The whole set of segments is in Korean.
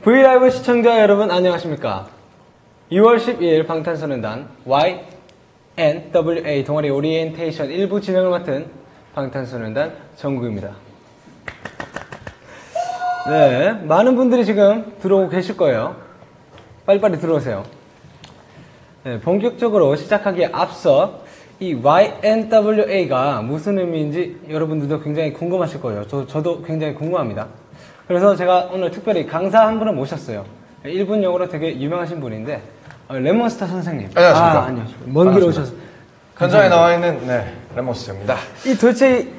브이라이브 시청자 여러분 안녕하십니까? 2월 12일 방탄소년단 YNWA 동아리 오리엔테이션 일부 진행을 맡은 방탄소년단 정국입니다. 네, 많은 분들이 지금 들어오고 계실 거예요. 빨리빨리 들어오세요. 네, 본격적으로 시작하기에 앞서 이 YNWA가 무슨 의미인지 여러분들도 굉장히 궁금하실 거예요. 저도 굉장히 궁금합니다. 그래서 제가 오늘 특별히 강사 한 분을 모셨어요. 일본 영어로 되게 유명하신 분인데 레몬스타 선생님. 안녕하십니까. 안녕하십니까. 먼 길 오셔서 현장에 나와 있는 레몬스타입니다. 이 도대체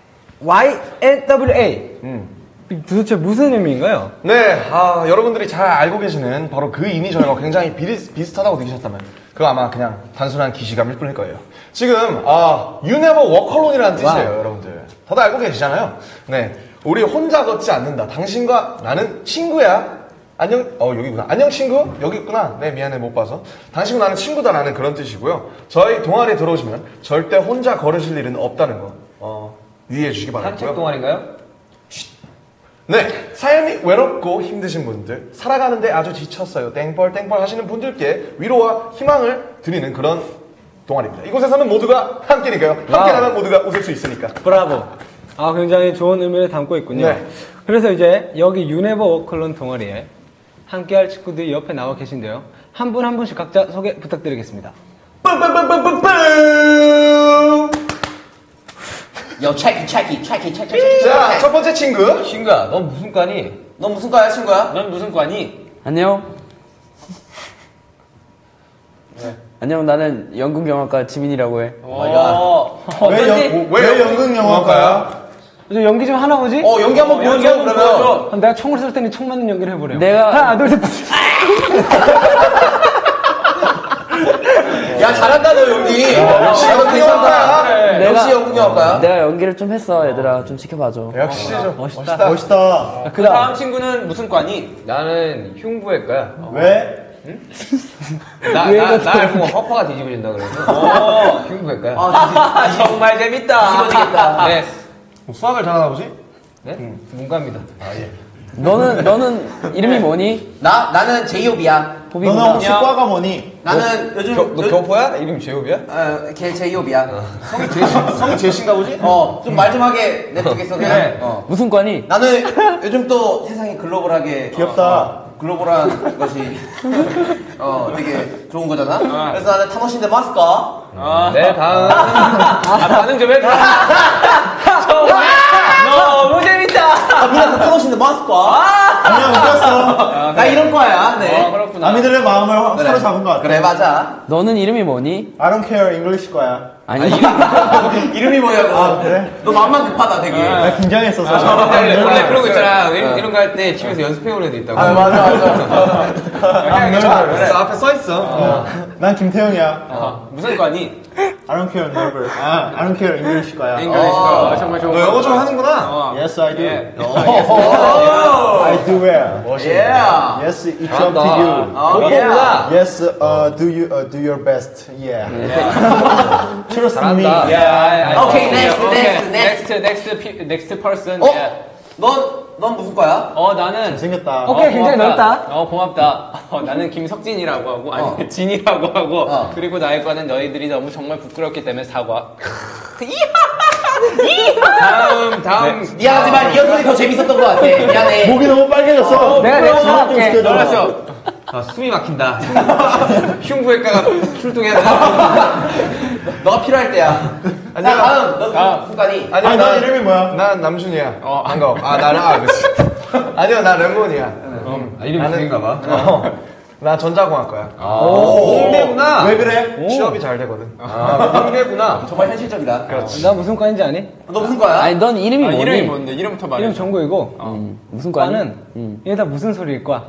YNWA 도대체 무슨 의미인가요? 네, 여러분들이 잘 알고 계시는 바로 그 이니셜과 굉장히 비슷하다고 느끼셨다면 그거 아마 그냥 단순한 기시감일 뿐일 거예요. 지금 You Never Walk Alone이라는 뜻이에요, 여러분들. 다들 알고 계시잖아요. 네, 우리 혼자 걷지 않는다. 당신과 나는 친구야. 안녕, 여기구나. 안녕 친구? 여기 있구나. 네, 미안해 못 봐서. 당신과 나는 친구다라는 그런 뜻이고요. 저희 동아리에 들어오시면 절대 혼자 걸으실 일은 없다는 거 유의해 주시기 바라고요. 산책 동아리인가요? 네, 삶이 외롭고 힘드신 분들, 살아가는데 아주 지쳤어요, 땡벌 하시는 분들께 위로와 희망을 드리는 그런 동아리입니다. 이곳에서는 모두가 함께니까요. 함께라면 모두가 웃을 수 있으니까. 브라보. 굉장히 좋은 의미를 담고 있군요. 네. 그래서 이제 여기 유네버 워클론 동아리에 함께할 친구들이 옆에 나와 계신데요. 한 분 한 분씩 각자 소개 부탁드리겠습니다. 요 체키. 자, 첫 번째 친구. 친구야, 넌 무슨 과니? 넌 무슨 과야, 친구야? 넌 무슨 과니? 안녕. 네. 안녕, 나는 연극영화과 지민이라고 해. 왜 연극영화과야? 저 연기 좀 하나 보지? 연기 한번 보여줘, 그러면. 그럼 내가 총을 쏠 때는 총 맞는 연기를 해보래요. 내가 하나, 둘, 셋. 야, 잘한다, 너 연기. 역시 연극영화과야. 역시 연극영화과야. 내가 연기를 좀 했어, 얘들아. 좀 지켜봐줘. 역시 좀 멋있다. 그 다음 친구는 무슨 과니? 나는 흉부외과야. 왜? 나 알고 허파가 뒤집어진다 그래서. 흉부외과야. 정말 재밌다. 뒤집어지겠다. 네. 수학을 잘하나 보지? 네? 문과입니다. 예. 너는 이름이 뭐니? 나는 제이홉이야. 너는 혹시 과가 뭐니? 나는 요즘 너 교포야? 이름이 제이홉이야? 걔 제이홉이야. 성이 제신가 보지? 좀 말 좀 하게 냅두겠어. 그래. 무슨 과니? 나는 요즘 또 세상이 글로벌하게 귀엽다. 글로벌한 것이 되게 좋은 거잖아. 그래서 나는 타노신데 마스까? 네, 다음. 반응 좀 해줘. 너무 재밌다. 그냥 타노신데 마스까? 아니야, 웃겼어. 나 이런 거야. 네. 그렇구나. 남이들의 마음을 서로 잡은 것 같아. 그래, 맞아. 너는 이름이 뭐니? I don't care, English 거야. 아니, 이름이 뭐냐고. 그래? 너 마음만 급하다, 되게. 나 긴장했어서. 원래 그런 거 있잖아. 이런 거 할 때 집에서 연습해온 애도 있다고. 맞아. 그래, 앞에 써있어. 난 김태형이야. 무슨 과니? I don't care, never. I don't care, English 거야. 정말 좋은 너 영어 좀 하는구나. Yes, I do. 오! I do well. Yeah. Yes, it's up to you. yeah. Yes, do you do your best. Yeah. Trust me. Okay, next person. 넌 무슨 과야? 나는 생겼다. 어깨가 굉장히 넓다. 고맙다. 나는 김석진이라고 하고, 아니, 진이라고 하고, 그리고 나의 과는 너희들이 너무 정말 부끄럽기 때문에 사과. 다음. 미안하지만 이 연설이 더 재밌었던 것 같아. 미안해. 목이 너무 빨개졌어. 내가 사과할게. 알았어. 숨이 막힌다. 흉부외과가 출동해야 돼. 너가 필요할 때야. 안녕. 다음. 너 무슨 과니? 아니, 너 이름이 뭐야? 난 남준이야. 반가워. 나는 그치. 아니요, 나 lemmon이야. 이름이 무슨가 봐. 나 전자공학과야. 홍대구나. 왜 그래? 취업이 잘 되거든. 홍대구나. 정말 현실적이다. 그렇지. 나 무슨 과인지 아니? 너 무슨 과야? 아니, 넌 이름이 뭐니? 이름이 뭔데? 이름부터 말해. 이름 정국이고 무슨 과니? 과는 얘 다 무슨 소리일 거야?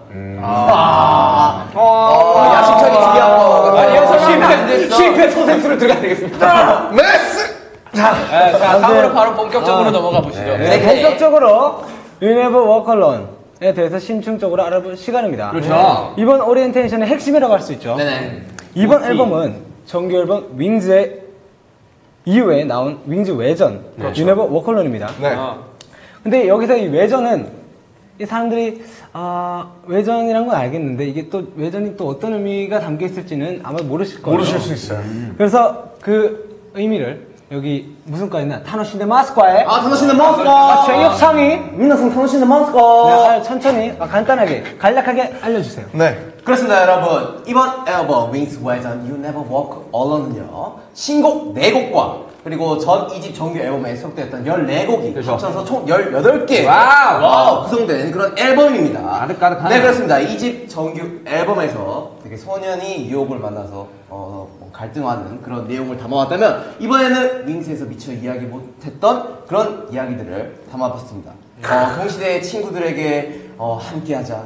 야심차게 준비한 거. 아니, 여기서 실패 소생수로 들어가야 되겠습니다. 메스! 자, 다음으로 바로 본격적으로 넘어가 보시죠. 네, 본격적으로 You Never Walk Alone에 대해서 심층적으로 알아볼 시간입니다. 그렇죠. 이번 오리엔테이션의 핵심이라고 할 수 있죠. 네네. 이번 앨범은 정규 앨범 윙즈의 이후에 나온 윙즈 외전 You Never Walk Alone입니다. 네. 근데 여기서 이 외전은 이 사람들이 외전이란 건 알겠는데 이게 또 외전이 또 어떤 의미가 담겨 있을지는 아마 모르실 거예요. 모르실 수 있어요. 그래서 그 의미를 여기 무슨 과 있나 타노시네 마스과에 타노시네 마스카. 최역 상이 민나상 타노시네 마스카. 천천히 간단하게 간략하게 알려주세요. 네. 그렇습니다, 여러분. 이번 앨범 윙스 외전 You Never Walk Alone은요 신곡 4곡과 그리고 전 2집 정규 앨범에 수록되었던 14곡이 합쳐서 총 18개 와우! 구성된 그런 앨범입니다. 가득가득하네요. 네, 그렇습니다. 2집 정규 앨범에서 되게 소년이 유혹을 만나서 갈등하는 그런 내용을 담아왔다면 이번에는 윙스에서 미처 이야기 못했던 그런 이야기들을 담아봤습니다. 동시대의 친구들에게 함께하자,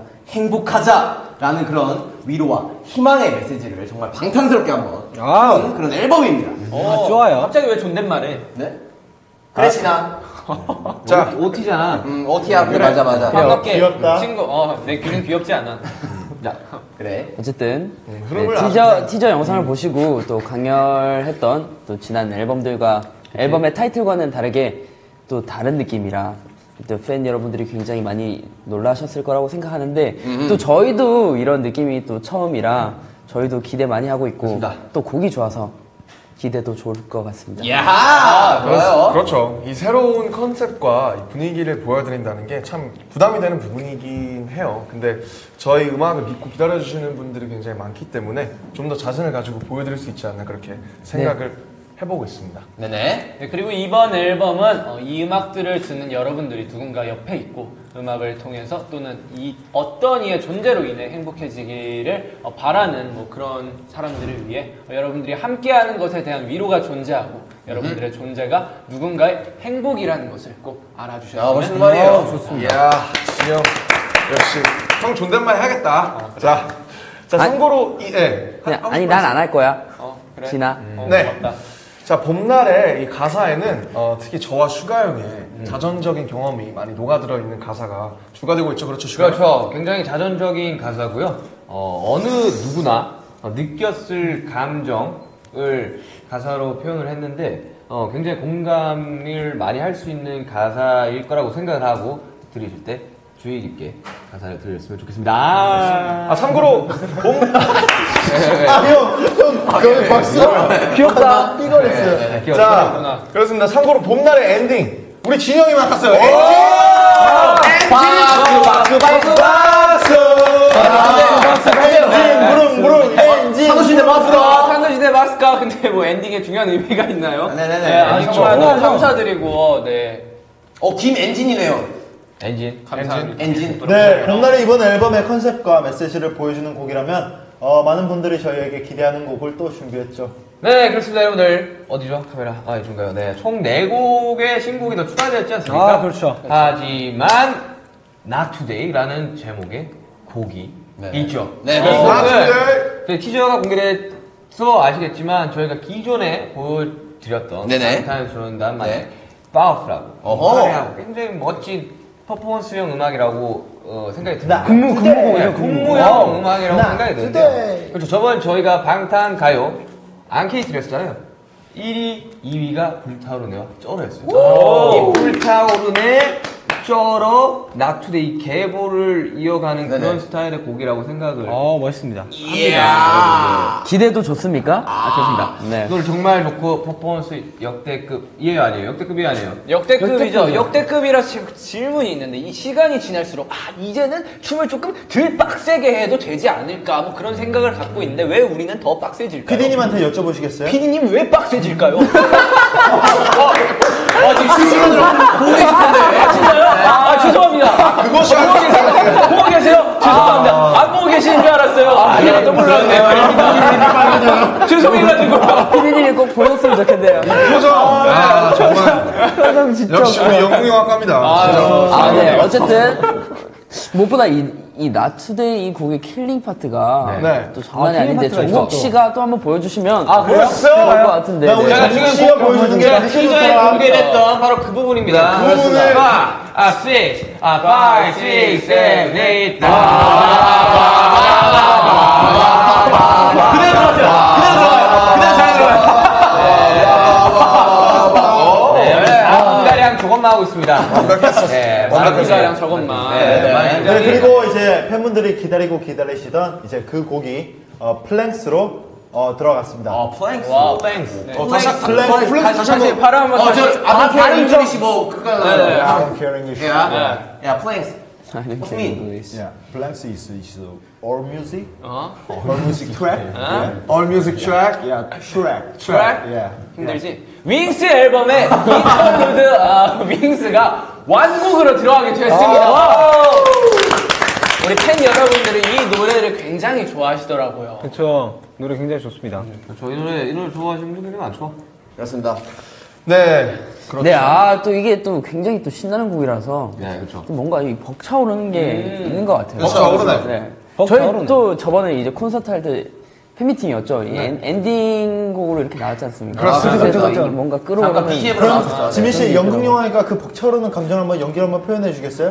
행복하자라는 그런 위로와 희망의 메시지를 정말 방탄스럽게 한번 푼 그런 앨범입니다. 좋아요. 갑자기 왜 존댓말해? 네? 그래, 진아. 자, OT잖아. OT야, 그래, 맞아. 반갑게. 귀엽다. 친구, 내 귀는 귀엽지 않아. 그래. 어쨌든 흐름을 티저 영상을 보시고 또 강렬했던 또 지난 앨범들과 앨범의 타이틀과는 다르게 또 다른 느낌이라 또 팬 여러분들이 굉장히 많이 놀라셨을 거라고 생각하는데 또 저희도 이런 느낌이 또 처음이라 저희도 기대 많이 하고 있고 또 곡이 좋아서 기대도 좋을 것 같습니다. 야 좋아요. 그렇죠. 이 새로운 컨셉과 이 분위기를 보여드린다는 게 참 부담이 되는 부분이긴 해요. 근데 저희 음악을 믿고 기다려주시는 분들이 굉장히 많기 때문에 좀 더 자신을 가지고 보여드릴 수 있지 않나 그렇게 생각을 해보고 있습니다. 네네. 네, 그리고 이번 앨범은 이 음악들을 듣는 여러분들이 누군가 옆에 있고 음악을 통해서 또는 이 어떤 이의 존재로 인해 행복해지기를 바라는 뭐 그런 사람들을 위해 여러분들이 함께하는 것에 대한 위로가 존재하고 여러분들의 존재가 누군가의 행복이라는 것을 꼭 알아주셨으면 멋있는 말이에요. 좋습니다. 이야, 진영 역시 형 존댓말 해야겠다. 자, 참고로 아니 난 안 할 거야. 그래? 진아. 네. 고맙다. 자, 봄날의 이 가사에는 특히 저와 슈가 형의 자전적인 경험이 많이 녹아들어 있는 가사가 추가되고 있죠. 그렇죠, 슈가 형? 그렇죠. 굉장히 자전적인 가사고요. 어느 누구나 느꼈을 감정을 가사로 표현을 했는데 굉장히 공감을 많이 할 수 있는 가사일 거라고 생각을 하고 들으실 때 주의 깊게 가사를 들으셨으면 좋겠습니다. 참고로 형, 박수. 귀엽다. 삐거렸어요. 귀여워. 자, 그렇습니다. 참고로 봄날의 엔딩 우리 진영이 맡았어요. 엔딩. 타노시네 마스카. 탄도시대 마스카. 근데 뭐 엔딩에 중요한 의미가 있나요? 네네네. 정말 너무 감사드리고 김엔진이네요. 엔진 감사합니다. 엔진. 네, 봄날의 이번 앨범의 컨셉과 메시지를 보여주는 곡이라면 많은 분들이 저희에게 기대하는 곡을 또 준비했죠. 네, 그렇습니다, 여러분들. 어디죠? 카메라. 이쪽인가요? 네. 총 4곡의 신곡이 더 추가되었지 않습니까? 그렇죠. 하지만, Not Today라는 제목의 곡이 있죠. 네, 그래서 티저가 공개돼서 아시겠지만, 저희가 기존에 보여드렸던 방탄소년단 파워풀하고 화려하고 굉장히 멋진 퍼포먼스형 음악이라고 생각이 듭니다. 군무형 음악이라고 생각이 드는데요. 그렇죠. 저번 저희가 방탄가요 앙케이트를 했었잖아요. 1위, 2위가 불타오르네와 쩔어였어요. 이 불타오르네, 쩔어, 나투데이 계보를 이어가는 그런 스타일의 곡이라고 생각을 멋있습니다. 기대도 좋습니까? 좋습니다. 네. 노래 정말 좋고 퍼포먼스 역대급이에요, 아니에요? 역대급이 아니에요? 역대급이죠. 역대급이라 질문이 있는데 이 시간이 지날수록 이제는 춤을 조금 덜 빡세게 해도 되지 않을까 뭐 그런 생각을 갖고 있는데 왜 우리는 더 빡세질까요? PD님한테 여쭤보시겠어요? PD님 왜 빡세질까요? 지금 실시간으로 보고 계실 텐데. 진짜요? 죄송합니다. 그것이 보고 계세요? 죄송합니다. 안 보고 계시는 줄 알았어요. 내가 또 몰랐네요. 죄송해가지고. PD님이 꼭 보였으면 좋겠네요. 표정. 정말. 역시 우리 영국영화과입니다. 네. 어쨌든 무엇보다 이 나투데이 이 곡의 킬링 파트가 또 장난이 아닌데 정국 씨가 또 한번 보여주시면 그랬어? 좋을 것 같은데. 우리 네. 정국 씨가 보여주는 게 티저에 공개됐던 바로 그 부분입니다. 그 부분을 5, 6, 7, 8. 그대로 들어갔어요. 가량 조금만 저것만 하고 있습니다. 완벽했어. 네, 마라쿠자랑 저것만. 네, 그리고 이제 팬분들이 기다리시던 이제 그 곡이 플랭스로 들어갔습니다. 플랭스. 와, 땡스. 플랭스. 다시 바로 한번 다른 인터넷이 뭐 그거. I don't care English. 야, 플랭스. I don't What's care mean? English. Yeah, Planks is all music. 어? All music track. All music track. Yeah, track. 트랙? Yeah. 힘들지? 윙스 앨범의 인터루드 윙스가 완곡으로 들어가게 됐습니다. 우리 팬 여러분들이 이 노래를 굉장히 좋아하시더라고요. 그쵸. 노래 굉장히 좋습니다. 이 노래 좋아하시는 분들이 많죠. 그렇습니다. 네. 그렇죠. 네, 또 이게 또 굉장히 또 신나는 곡이라서. 네, 그렇죠. 좀 뭔가 이 벅차오르는 게 있는 것 같아요. 벅차오르네. 네. 벅차오르네. 저희 또 저번에 이제 콘서트 할 때 팬미팅이었죠. 이 엔딩 곡으로 이렇게 나왔지 않습니까? 그렇습니다. 그래서 그렇죠. 이 뭔가 잠깐 끌어오르는. BGM으로 나왔었죠. 그럼 지민 씨 연극 영화니까 그 벅차오르는 감정 한번 연기를 한번 표현해 주겠어요?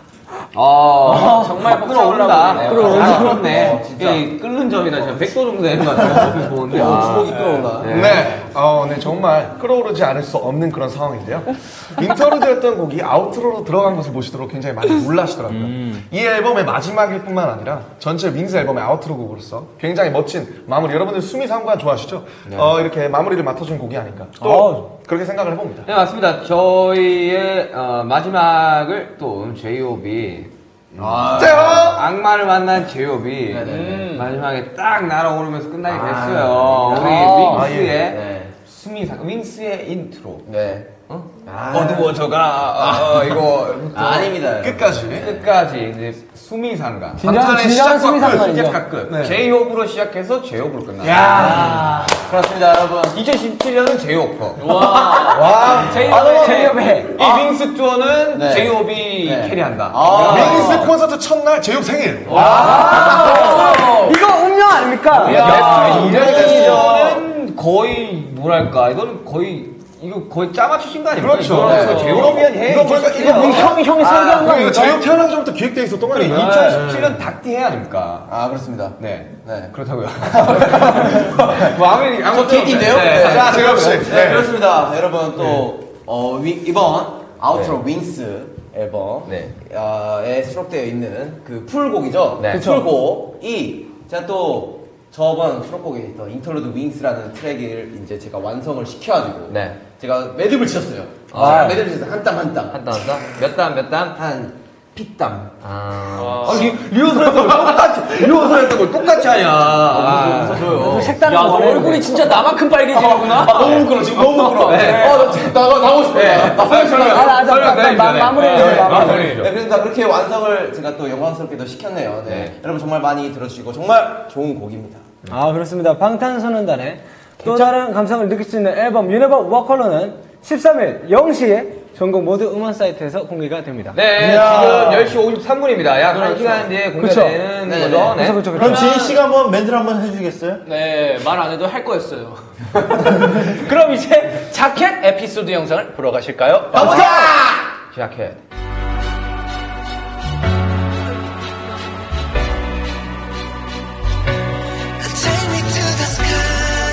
정말 끌어오른다. 벅차오르네. 그렇네. 이 끓는 점이나 진짜 100도 정도 되는 것 같아요. 보는데. 주먹이 끌어오나. 네. 네, 정말 끌어오르지 않을 수 없는 그런 상황인데요. 인터루드였던 곡이 아우트로로 들어간 것을 보시도록 굉장히 많이 놀라시더라고요. 이 앨범의 마지막일 뿐만 아니라 전체 윙스 앨범의 아우트로 곡으로서 굉장히 멋진 마무리. 여러분들 수미상관 좋아하시죠? 이렇게 마무리를 맡아준 곡이 아닐까. 또 그렇게 생각을 해봅니다. 네, 맞습니다. 저희의 마지막을 또 J.O.B. 악마를 만난 J.O.B. 마지막에 딱 날아오르면서 끝나게 됐어요. 우리 윙스의 수미상, 윙스의 인트로. 네. 어두워져가 이거 아닙니다. 끝까지 이제 수미상가. 진정한 수미상가이죠. 시작과 끝. J.O.B로 시작해서 J.O.B로 끝나. 야 그렇습니다, 여러분. 2017년은 J.O.B. J.O.B. 이 윙스 투어는 네. J.O.B. 네. 캐리한다. 윙스 콘서트 첫날 제육 생일. 이거 운명 아닙니까? 이거는 거의 뭐랄까 이거는 거의 이거 거의 짜맞추신 거 아닙니까? 그렇죠. 이거 J.O.B한 해. 이거 보니까 이거 형이 설계한 거 이거 아닙니까? 제육 태어나기 전부터 기획돼 있었던 거 아니에요? 2017년 닭띠 해 아닙니까? 그렇습니다. 네. 네. 그렇다고요. 뭐 아무 케이크인데요? 자, 제가 혹시. 네, 그렇습니다. 여러분, 또, 이번 아우트로 윙스 앨범, 네. 에 수록되어 있는 그 풀곡이죠? 네. 그 풀곡이, 제가 또, 저번 수록곡에 있던 인터루드 윙스라는 트랙을 이제 제가 완성을 시켜가지고, 네. 제가 매듭을 지었어요. 매듭을 지었어요. 한 땀 한 땀. 한 땀, 몇 땀, 몇 땀? 한 핏땀. 리허설 했던 걸 똑같이, 리허설 했던 걸 똑같이 하냐. 웃어줘요. 야, 너 얼굴이 진짜 나만큼 빨개지는구나. 너무 부끄러워, 지금 너무 부끄러워. 나 지금 나가고 싶어요. 마무리해줘. 네, 그래서 다 그렇게 완성을 제가 또 영광스럽게도 시켰네요. 네. 여러분 정말 많이 들어주시고 정말 좋은 곡입니다. 그렇습니다. 방탄소년단의 또 다른 감성을 느낄 수 있는 앨범 유네버 워컬러는 13일 0시에 전국 모두 음원 사이트에서 공개가 됩니다. 네, 지금 10시 53분입니다. 약 1시간 뒤에 공개되는 그쵸. 거죠. 네. 그렇죠. 그럼 지인 씨가 한번 멘트를 한번 해주겠어요? 네, 말 안 해도 할 거였어요. 그럼 이제 자켓 에피소드 영상을 보러 가실까요? 자켓. Take me to the sky,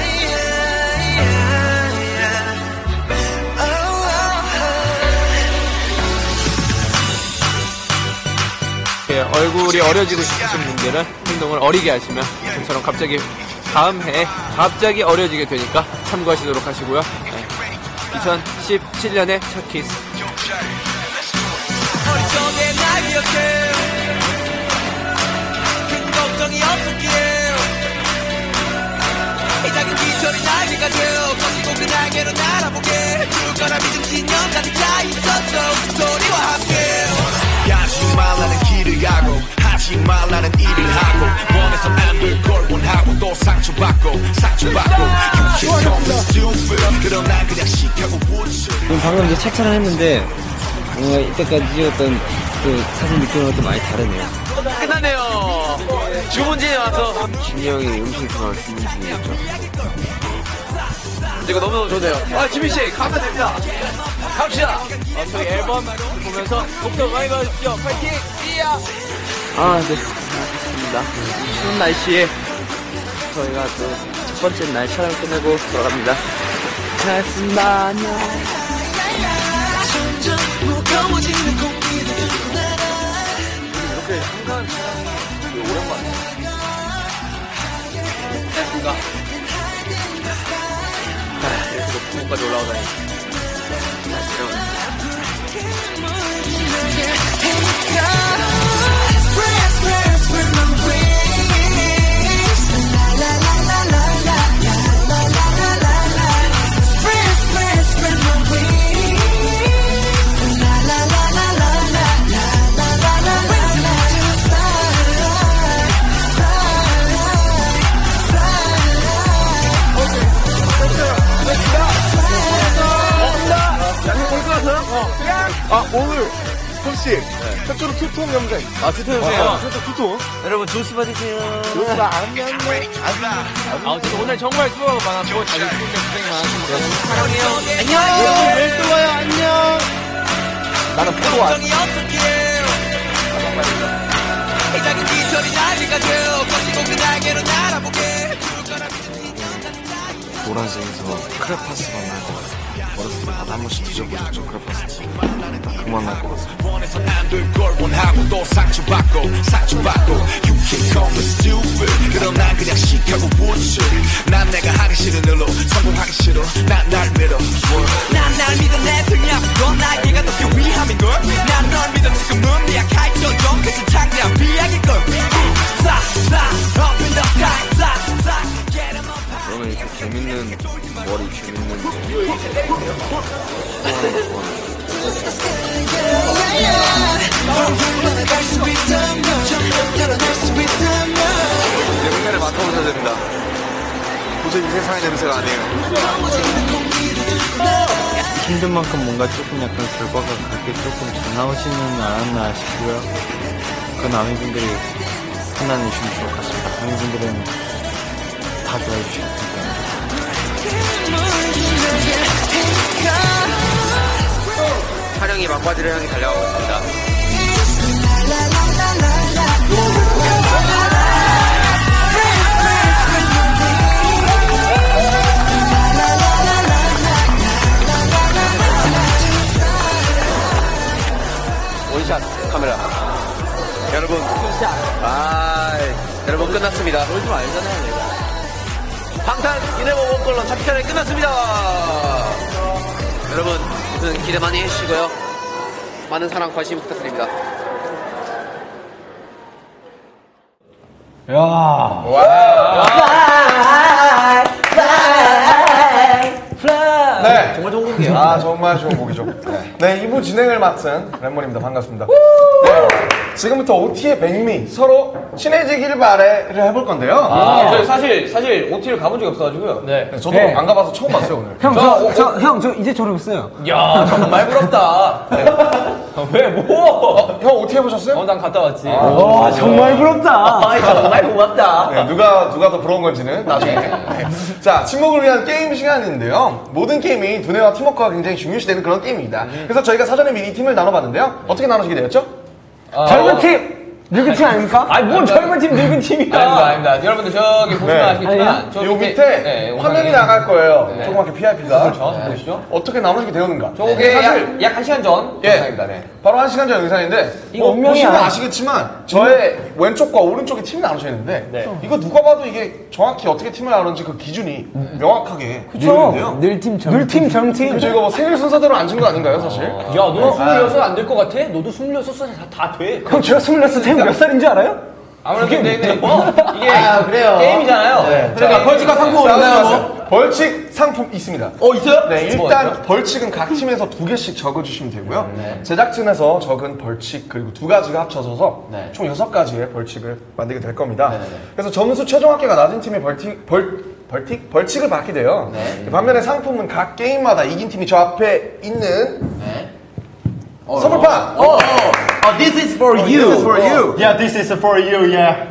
얼굴이 어려지고 싶으신 분들은 행동을 어리게 하시면 저처럼 갑자기 다음 해에 갑자기 어려지게 되니까 참고하시도록 하시고요. 2017년의 첫 키스. 어리석게 날 기억해 큰 걱정이 없었기에 이 작은 기절이 날개가 되어 거시고 그 날개로 날아보게 해줄 거라 믿음 신념 가득 차 있었어 소리와 함께 하지마 나는 길을 가고 하지마 나는 일을 하고 원해서 안 될 걸 원하고 또 상처받고 You can call me stupid 그러나 그냥 시켜고 부르시는 방금 이제 촬영을 했는데 뭔가 이때까지 찍었던 그 사진 느낌과 또 많이 다르네요. 끝났네요. 주문진이 와서. 진이 형이 음식 정말 주문 중이었죠. 이거 너무너무 좋네요. 지민씨, 가면 됩니다. 갑시다. 저희 앨범 보면서 목도 많이 받으십시오. 파이팅! 이야! 네. 알겠습니다. 추운 날씨에 저희가 또 첫 번째 날 촬영 끝내고 돌아갑니다. 잘했습니다. 안녕. 점점 뜨거워지는 공기를 이렇게 한가한 촬영이 되게 오랜만이야. 이렇게 높은 곳까지 올라오다니. 아, 오늘 혹시 최초로 투통 영상. 아, 투표해주세요. 투통. 여러분, 조스 받으세요. 아무튼 오늘 정말 수고가 많았고, 다들 수고 고생 많았습니다. 사랑해요. 여러분 내일 또 봐요. 안녕. 나는 포도와. 정이 없었길 이 작은 기절이 날 가져 거치고 그 날개로 날아보게 죽을 거라 노란색에서 크레파스가 날 것 같아. 어렸을 때 다들 한 번씩 드셔보셨죠? 크레파스. 그만 날 것 같아. 원해선 안될걸 원하고 또 상처받고 You can call me stupid 그럼 난 그냥 시카고 부츠 난 내가 하기 싫은 일로 성공하기 싫어 난 날 믿어 난 날 믿어 내 등이 아프건 나에게가 더 큰 위함인걸 난 널 믿어 지금은 미약할 정도 그저 창대한 비약일걸 Up in the sky Get 'em up 그러면 이렇게 재밌는 머리 재밌는 냄새를 맡아보셔야 됩니다. 도저히 이 세상의 냄새가 아니에요. 힘든 만큼 뭔가 조금 약간 결과가 그렇게 조금 잘 나오지는 않았나 싶고요. 그건 아미분들이 판단해 주시면 좋을 것 같습니다. 아미분들은 다 좋아해 주실 테니까. 촬영이 막바지를 향해 달려가고 있습니다. 원샷 카메라. 여러분. 여러분 끝났습니다. 그러지 말잖아요, 내가. 방탄 유네버 원컬러 잡편이 끝났습니다. 여러분, 무슨 기대 많이 해주시고요. 많은 사랑, 관심 부탁드립니다. 네. 정말 좋은 곡이에요. 아, 정말 좋은 곡이죠. 네, 2부 진행을 맡은 랩몬입니다. 반갑습니다. 네, 지금부터 OT의 백미, 서로 친해지길 바래를 해볼 건데요. 저희 사실 OT를 가본 적이 없어가지고요. 네. 네, 저도 네. 안 가봐서 처음 봤어요, 오늘. 형, 저 이제 졸업했어요. 야, 정말 부럽다. 왜, 뭐? 형 OT 해보셨어요? 난 갔다 왔지. 와, 정말 부럽다. 정말 고맙다. 네, 누가 더 부러운 건지는 나중에. 네. 자, 친목을 위한 게임 시간인데요. 모든 게임이 두뇌와 팀워크가 굉장히 중요시되는 그런 게임입니다. 그래서 저희가 사전에 미리 팀을 나눠봤는데요. 어떻게 나누시게 되었죠? 젊은 팀! 늙은 팀 아닙니까? 아니, 뭔 젊은 팀, 늙은 팀이야. 아닙니다. 여러분들 저기 보시면 네. 아시겠지만, 저 요 밑에 화면이 나갈 거예요. 조그맣게 PIP가. 그렇죠. 보시죠. 어떻게 나누시게 되었는가? 저게 사실 약 1시간 전 예, 영상입니다. 네. 바로 1시간 전 영상인데 이거 운명이야. 보시면 아시겠지만 저의 왼쪽과 오른쪽에 팀이 나눠져 있는데 네. 이거 누가 봐도 이게 정확히 어떻게 팀을 나누는지 그 기준이 명확하게 그쵸? 모르는데요. 늘팀, 젊팀, 젊팀. 그럼 저희가 뭐 생일 순서대로 앉은 거 아닌가요, 사실? 야, 너 26 안 될 것 같아? 너도 26살 다 돼. 형, 제가 26살 형 몇 살인 줄 알아요? 아무래도 근데 이게 그래요. 게임이잖아요. 그러니까 벌칙과 상품 있나요, 뭐? 벌칙 상품 있습니다. 있어요? 네, 뭐 일단 있죠? 벌칙은 각 팀에서 2개씩 적어주시면 되고요. 제작진에서 적은 벌칙 그리고 2가지가 합쳐져서 총 6가지의 벌칙을 만들게 될 겁니다. 그래서 점수 최종 합계가 낮은 팀이 벌칙을 받게 돼요. 반면에 상품은 각 게임마다 이긴 팀이 저 앞에 있는 선물판! This is for you. This is for you. Yeah, this is for you, yeah.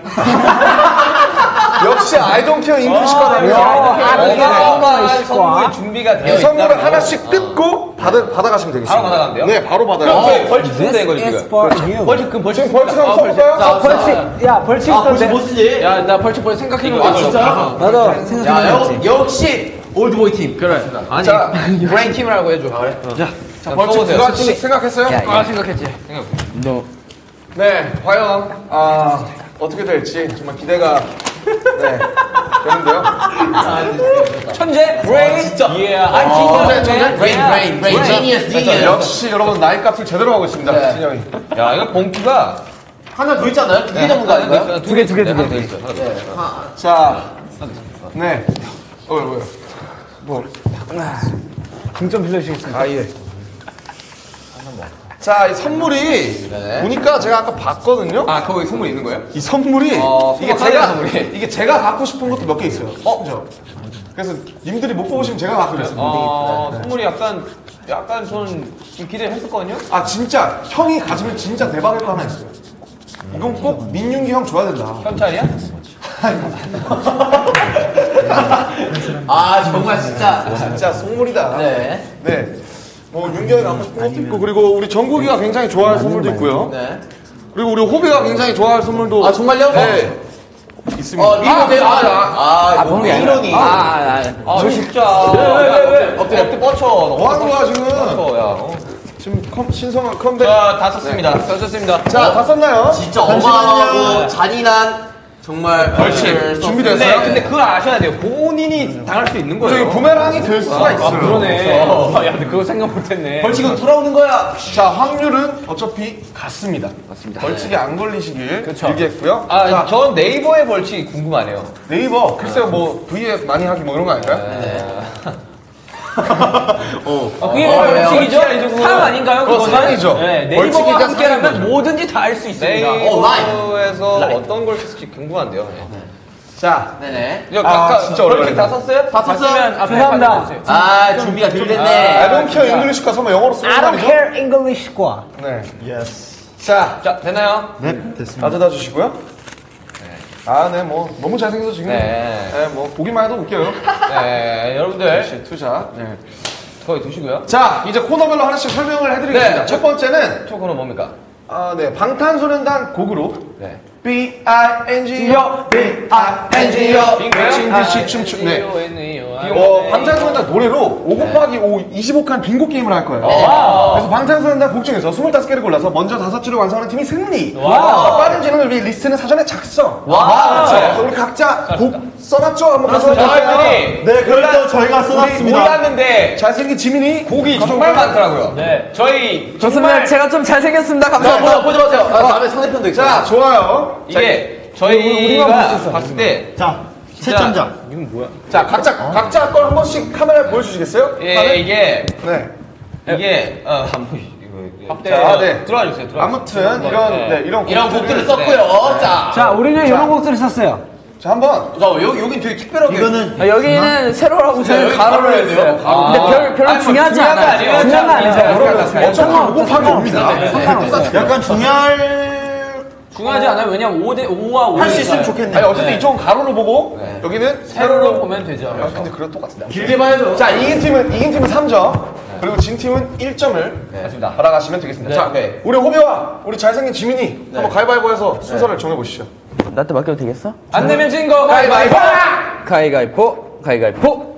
역시 I don't care 잉글리시과답니다. 선물이 준비가 되어 이 선물을 있다면. 하나씩 뜯고 받아가시면 되겠습니다. 바로 받아가면 돼요? 네, 바로 받아요. 벌칙 쓰면 되는 거지, 지금. 벌칙, 그럼 벌칙. 지금 벌칙 한번 써볼까요? 자, 벌칙, 야, 벌칙부터 내. 뭐 쓰지? 야, 나 벌칙 생각해놓은 거 있어. 나도 생각해봤지. 역시 올드보이 팀. 그래. 아니, 자, 브레인 팀이라고 해줘. 자, 벌칙 들어갈지 생각했어요? 생각했지. 네, 과연 어떻게 될지 정말 기대가 네, 되는데요. 천재 브레인 진짜 브레인 지니어스 역시 여러분 나이 값을 제대로 하고 있습니다. 네. 진영이. 야 이거 봉투가 하나 더 있잖아요. 두 개 정도 아닌가요? 두 개 더 있어. 자, 네. 뭐요? 중점 빌려주시겠습니다. 아 예. 자, 이 선물이 보니까 제가 아까 봤거든요. 아 거기 선물 있는 거예요? 이 선물이 이게 소박하네, 제가 선물이. 이게 제가 갖고 싶은 것도 몇 개 있어요. 그죠? 그래서 님들이 못 뽑으시면 제가 갖고 있습니다. 선물이 약간 저는 좀 기대를 했었거든요. 아 진짜 형이 가지면 진짜 대박일 거 하나 있어요. 이건 꼭 민윤기 형 줘야 된다. 현찰이야? 아 정말 진짜. 진짜 선물이다. 네. 네. 뭐 윤기 형이 갖고 싶은 것도 있고 그리고 우리 정국이가 굉장히 좋아할 선물도 있고요. 네. 그리고 우리 호비가 굉장히 좋아할 선물도 아 정말요? 네. 있습니다. 이거 이론이. 진짜. 엎드려 뻗쳐. 뭐 하는 거야 지금? 지금 신성한 컴백. 다 썼습니다. 자, 다 썼나요? 진짜 어마어마하고 잔인한 정말 벌칙 준비됐어요? 근데 그걸 아셔야 돼요. 본인이 당할 수 있는 저기 거예요. 부메랑이 될 수가 있어요. 그러네. 야, 근데 그거 생각 못했네. 벌칙은 돌아오는 거야. 자, 확률은 어차피 같습니다. 벌칙이 안 걸리시길 빌겠고요. 자, 전 네이버의 벌칙이 궁금하네요. 네이버 글쎄요 뭐 V에 많이 하기 뭐 이런 거 아닐까요? 그게 벌칙이죠? 상 아닌가요? 그거 그거는? 상이죠. 네, 벌칙이니까 네이버와 함께라면 상인 뭐든지 다 할 수 있습니다. 네이버에서 어떤 걸 쓸지 궁금한데요. 자, 네네. 진짜 오랜만이다. 다 썼어요? 다 썼어요? 죄송합니다. 아 준비가 덜 됐네. I don't care English 가서 뭐 영어로 쓰는 I 거 don't 아니죠? care English과 네. 예스. 자, 되나요? 네, 됐습니다. 가져다 주시고요. 네, 뭐 너무 잘생겨서 지금 뭐 보기만 해도 웃겨요. 네, 여러분들 역시 투자. 네. 거기 두시고요. 자, 이제 코너별로 하나씩 설명을 해드리겠습니다. 네. 첫 번째는 초 코너 뭡니까? 네, 방탄소년단 곡그룹 네. B.I.N.G.O. B.I.N.G.O. 미친 듯이 춤추. 네. 방탄소년단 노래로 5 곱하기 5 25칸 빙고 게임을 할 거예요. 그래서 방탄소년단 곡 중에서 25개를 골라서 먼저 5줄을 완성하는 팀이 승리. 빠른 진행을 위해 리스트는 사전에 작성. 그래서 우리 각자 곡 써놨죠? 한번 가서 네, 그래도 저희가 써놨습니다. 몰랐는데 잘생긴 지민이 곡이 정말 많더라고요. 네. 저희 좋습니다. 제가 좀 잘생겼습니다. 감사합니다. 보지 마세요. 다음에 상대편도 있고. 자, 좋아요. 이게 저희가 봤을 때 자, 채점자. 자, 각자 걸 한 번씩 카메라에 보여주시겠어요? 이게 네. 확대 자, 네. 들어와 주세요. 아무튼 이런 이런 곡들을 썼고요. 자, 우리는 이런 곡들을 썼어요. 자, 한번 여긴 되게 특별하게. 이거는 여기는 세로라고 저는 여기 가로로 가로로 해야 돼요. 했어요. 근데 별로 중요하지 않아요. 중요한 거 아니죠. 어차피 5 곱하기 5입니다. 상관없어요. 약간 중요하지 않아요. 왜냐면 5와 5. 할 수 있으면 좋겠네요. 아니, 어쨌든 이쪽은 가로로 보고 여기는 세로로 보면 되죠. 근데 그래도 똑같은데. 길게 봐야죠. 자, 이긴 팀은 3점. 그리고 진 팀은 1점을 받아가시면 되겠습니다. 자, 우리 호비와 우리 잘생긴 지민이 한번 가위바위보해서 순서를 정해보시죠. 나한테 맡겨도 되겠어? 안 내면 진 거 가위바위보. 가위가위보, 가위가위보.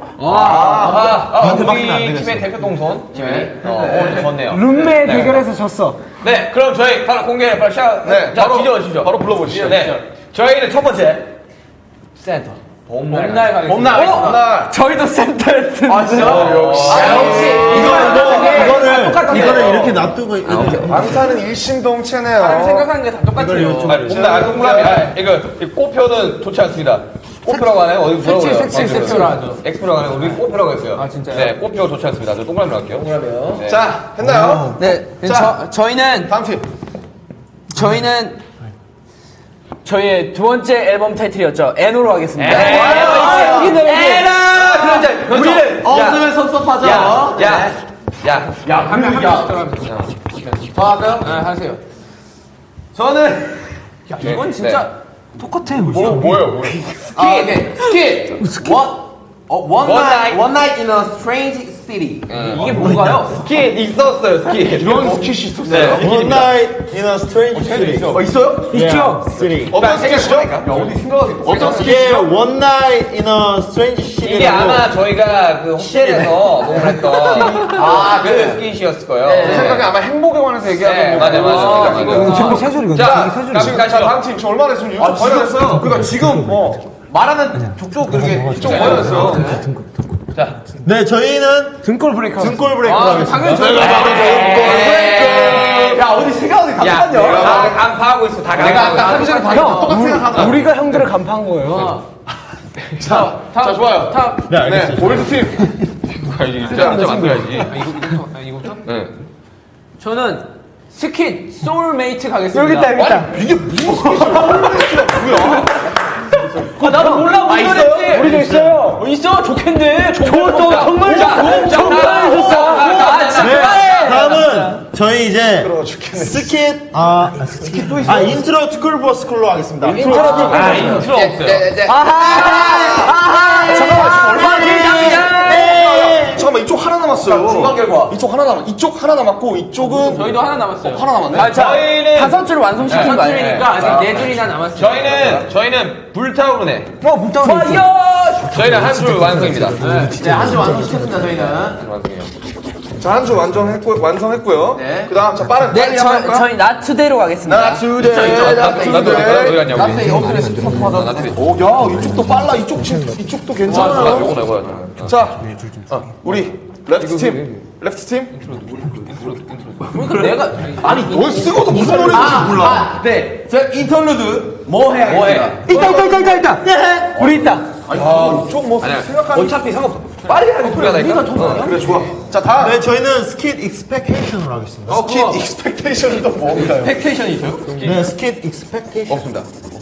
우리 팀의 대표 동선 지민이 오늘 졌네요. 룸메 대결에서 졌어. 네, 그럼 저희 바로 공개를 바로 시작. 네, 자, 바로 뒤져주시죠. 바로 불러보시죠. 네, 저희는 첫 번째 센터 봄날 가겠습니다. 봄날. 저희도 센터였습니다. 아 진짜? 역시. 이거를 이렇게 놔두고 이렇게. 방탄은 일심동체네요. 생각하는 게 다 똑같아요. 봄날 동그라미. 이거 꽃표는 좋지 않습니다. 꽃표라고 하나요? 어디 뭐라고 해요? 색표로 하죠. 엑스표라고 하나요? 우리 꽃표라고 했어요. 아 진짜요? 네, 꽃표 좋지 않습니다. 저 동그라미로 할게요. 동그라미요. 네. 자, 했나요? 네, 자. 저희는 다음 팀. 저희의 두 번째 앨범 타이틀이었죠. N으로 하겠습니다. 우리는 어둠에 섭섭하죠. 할까요? 네, 하세요. 저는 이건 진짜 뭐예요? 스킬. One night in a strange City. 이게 뭔가요? 스키 있었어요, 스키. 이런 스킷이 있었어요. One night in a strange city. 있어요? 있죠. City. 어떤 스킷이죠? 야, 어디 생각하세요? 어떤 이게 스킷이죠? One night in a strange city. 이게 아마 저희가 그 호텔에서 녹음을 했던 그 스킨이었을 거예요. 제 생각에 아마 행복에 관해서 얘기하는 네, 거예요. 맞아요. 지금 세 줄이거든요. 자, 세 자, 다음 팀, 저 얼마나 했으면 이거 버려냈어요. 그러니까 지금, 말하는 족족 그렇게 이쪽 버려냈어요. 네, 저희는 등골 브레이크. 등골 브레이크를 하겠습니다. 당연히 저희가 야, 어디 생각하는 게 야, 잠깐만요. 다 간파하고 있어. 다 내가 간파하고 아까 하기 전에 봤는데 똑같이 생각하더라. 우리가 형들을 간파한 거예요. 자, 좋아요. 네, 알겠습니다. 네, 골드 팀. 자, 먼저 만들어야지. 이거부터? 네. 저는 스킨 소울메이트 가겠습니다. 여기 있다. 이게 무슨 스킷이야? 뭐야? 나도 몰라 못 있어요? 우리도 있어요. 있어 좋겠네. 정말 정말 좋다. 네, 다음은 저희 이제 스킷 인트로 투쿨 스쿨로 하겠습니다. 인트로 없어요. 잠깐만, 이쪽 하나 남았어요. 중간 결과. 이쪽 하나 남았고, 이쪽은 저희도 하나 남았어요. 하나 남았네. 저희는 다섯 줄 완성시킨 거 아니에요? 줄이니까 아직 네 줄이나 남았어요. 저희는 불타오르네. 불타오르네. 저희는 한 줄 완성입니다. 네, 한 줄 완성시켰습니다, 저희는. 자, 한 줄 완성했고요. 네. 그 다음, 자, 빨리 네, 한번 할까요? 저희 나투대로 가겠습니다. 나투데. 어디 갔냐고. 나중에 어플에서 스톱하자. 오, 야, 이쪽도 빨라. 이쪽도 괜찮아요. 자, 우리 레프트 팀. 내가 아니, 넌 쓰고도 무슨 노래인지 몰라. 네. 저 인터루드 뭐 해야겠습니다. 있다. 우리 있다. 이쪽 뭐 생각하는 어차피 상관없어. 빨리 하는 소리가 나니까. 그래, 좋아. 자, 다음. 네, 저희는 스킷 익스펙테이션으로 하겠습니다. 스킷 익스펙테이션은 또 뭔가요? 팩테이션이 있어요? 네, 스킷 익스펙테이션. 없습니다.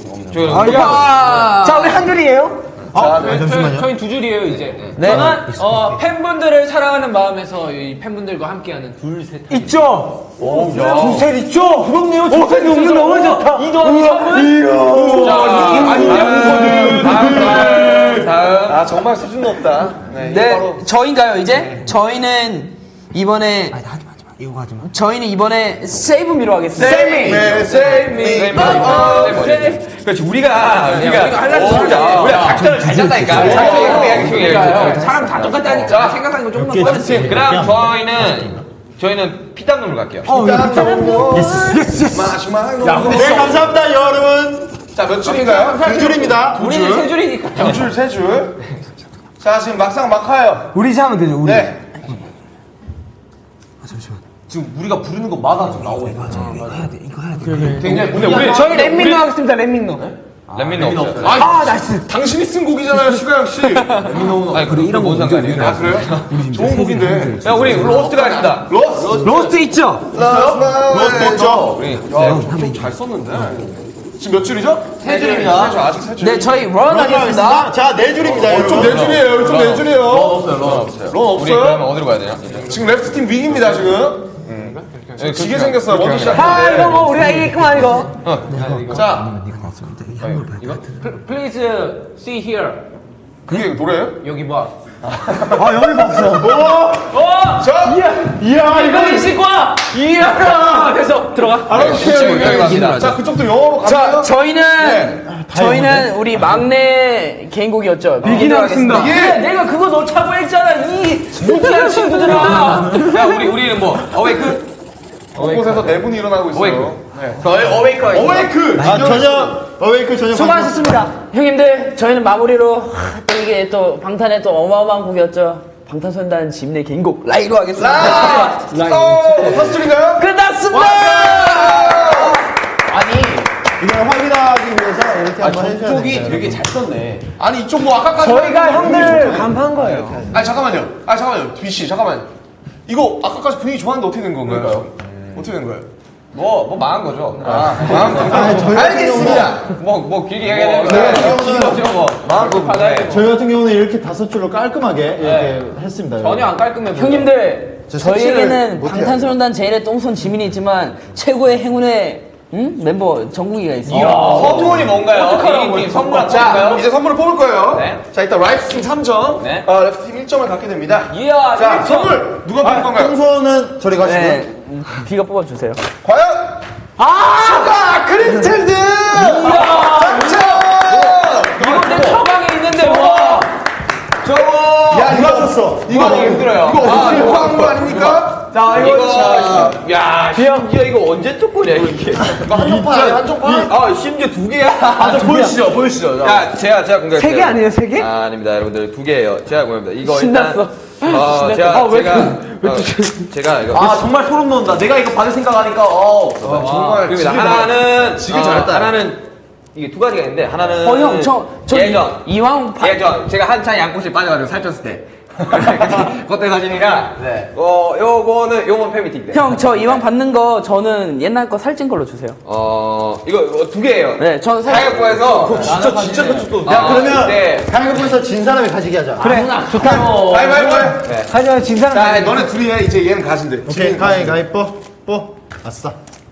자, 우리 한 줄이에요. 잠시만요. 저희 두 줄이에요 이제. 네. 저는 팬분들을 사랑하는 마음에서 이 팬분들과 함께하는 둘셋 있죠. 두셀 있죠. 그럼요. 두셀이 없는 너무 좋다. 다음. 아, 정말 수준 높다. 네, 이거 네, 바로 저인가요 이제? 저희는 이번에 저희는 이번에 Save Me로 하겠습니다. 네, 세미. 그렇지, 우리가 하려는 소리야. 우리가 작전을 잘 짰다니까. 작전이 사람 다 똑같다니까. 생각하는 거 조금만 꺼냈지. 그럼 저희는 피땀눈물 갈게요. 네, 감사합니다, 여러분. 자, 몇 줄인가요? 두 줄입니다. 우리는 세 줄이니까. 세 줄. 자, 지금 막상 막하요. 우리 이제 하면 되죠. 우리. 네. 지금 우리가 부르는 거 막아서 나오고 있어. 굉장히, 근데 우리 저희 렛민노 하겠습니다. 렛민노. 렛민은 없어요. 나이스. 당신이 쓴 곡이잖아요, 슈가영 씨. 아니, 그래, 이런 건 상관이에요. 아, 그래요? 좋은 곡인데. 야, 우리 로스트 가겠습니다. 로스트 있죠. 로스트 있죠? 우리 잘 썼는데. 지금 몇 줄이죠? 세 줄입니다. 아직 세 줄. 네, 저희 Run 하겠습니다. 자, 네 줄입니다, 이쪽 여러분. 네 줄이에요. 이쪽 네 줄이에요. 런 우리 그러면 없어요? 어디로 가야 되냐? 지금 레프트 팀 위기입니다, 지금. 지게 생겼어요, 먼저 시작. 이거 뭐 우리가 이기겠구만 이거. 자, Please see here. 그게 노래예요? 여기 봐. 여기 없어. 자, 이야, 이거 신과 이야. 그래서 들어가. 알아볼게요. 갑니다. 자, 그쪽도 영어로 자, 가나요? 저희는 우리 막내 개인곡이었죠. 비긴 하겠습니다. 그래, 내가 그거 넣자고 했잖아. 이 무지한 친구들아. 야, 우리는 뭐, 어웨이크? 곳곳에서 네 분이 일어나고 있어요. 저희 어웨이크. 어웨이크! 어웨이크 저녁. 수고하셨습니다. 형님들, 저희는 마무리로 또 이게 또 방탄의 또 어마어마한 곡이었죠. 방탄소년단 지민의 개인곡 라이로 하겠습니다. 다섯 줄인가요? 끝났습니다. 아니, 이걸 확인하기 위해서 이렇게 한번 해줘야 저쪽이 됩니다. 되게 잘 썼네. 아니, 이쪽 뭐 아까까지. 저희가 형들 간파한 거예요. 아니, 잠깐만요. 뒤씨, 잠깐만요. 이거 아까까지 분위기 좋았는데 어떻게 된 건가요? 어떻게 된 거예요? 뭐 망한 거죠. 알겠습니다. 뭐 길게 얘기하는 거예요. 긴 거죠, 뭐. 망한 거 받아요. 저희 같은 경우는 이렇게 다섯 줄로 깔끔하게 이렇게 했습니다. 전혀 안 깔끔해 보여. 형님들, 저희에게는 방탄소년단 제일의 똥손 지민이 있지만 최고의 행운의 멤버 정국이가 있어요. 서두원이 뭔가요? 이님 선물 자, 이제 선물을 뽑을 거예요. 네. 자, 일단 라이트 팀 3점, 네. 레프트 팀 1점을 갖게 됩니다. 이야, 자, 선물 누가 뽑을 건가요? 평소는 저리 가시고요. 네. 비가 뽑아주세요. 과연 슈가 크리스텔드 당첨! 이거 내 처방에 있는데 와. 저거. 야, 이거 썼어. 이거 힘들어요. 이거 어떻게 하는 거 아닙니까? 자, 이거. 야, 심지어 이거 언제 쪼꼬냐 이게. 한쪽 판. 아, 심지어 두 개야. 보여주시죠. 자, 제가 공개할게요. 3개 아니에요, 3개? 아닙니다, 여러분들 2개예요. 제가 공개합니다. 이거 신났어. 제가 이거. 아 정말 소름 돋는다. 내가 이거 받을 생각하니까 정말 그입니다. 하나는 하나는 이게 두 가지가 있는데 하나는 형, 저 예전 이왕 예전 제가 한창 양꼬치 빠져가지고 살쪘을 때 그때 사진이랑 네. 요건 팬미팅 때. 형, 저 이왕 받는 거 저는 옛날 거 살찐 걸로 주세요. 이거 두 개예요. 네, 저는 가격부에서 진짜 컸어. 야, 그러면 네. 가위바위보에서 진 사람이 가지게 하자. 그래, 좋다. 가위바위보. 하지만 진 사람. 자, 너네 둘이 해. 이제 얘는 가신대. 오케이, 가위바위보. 아싸.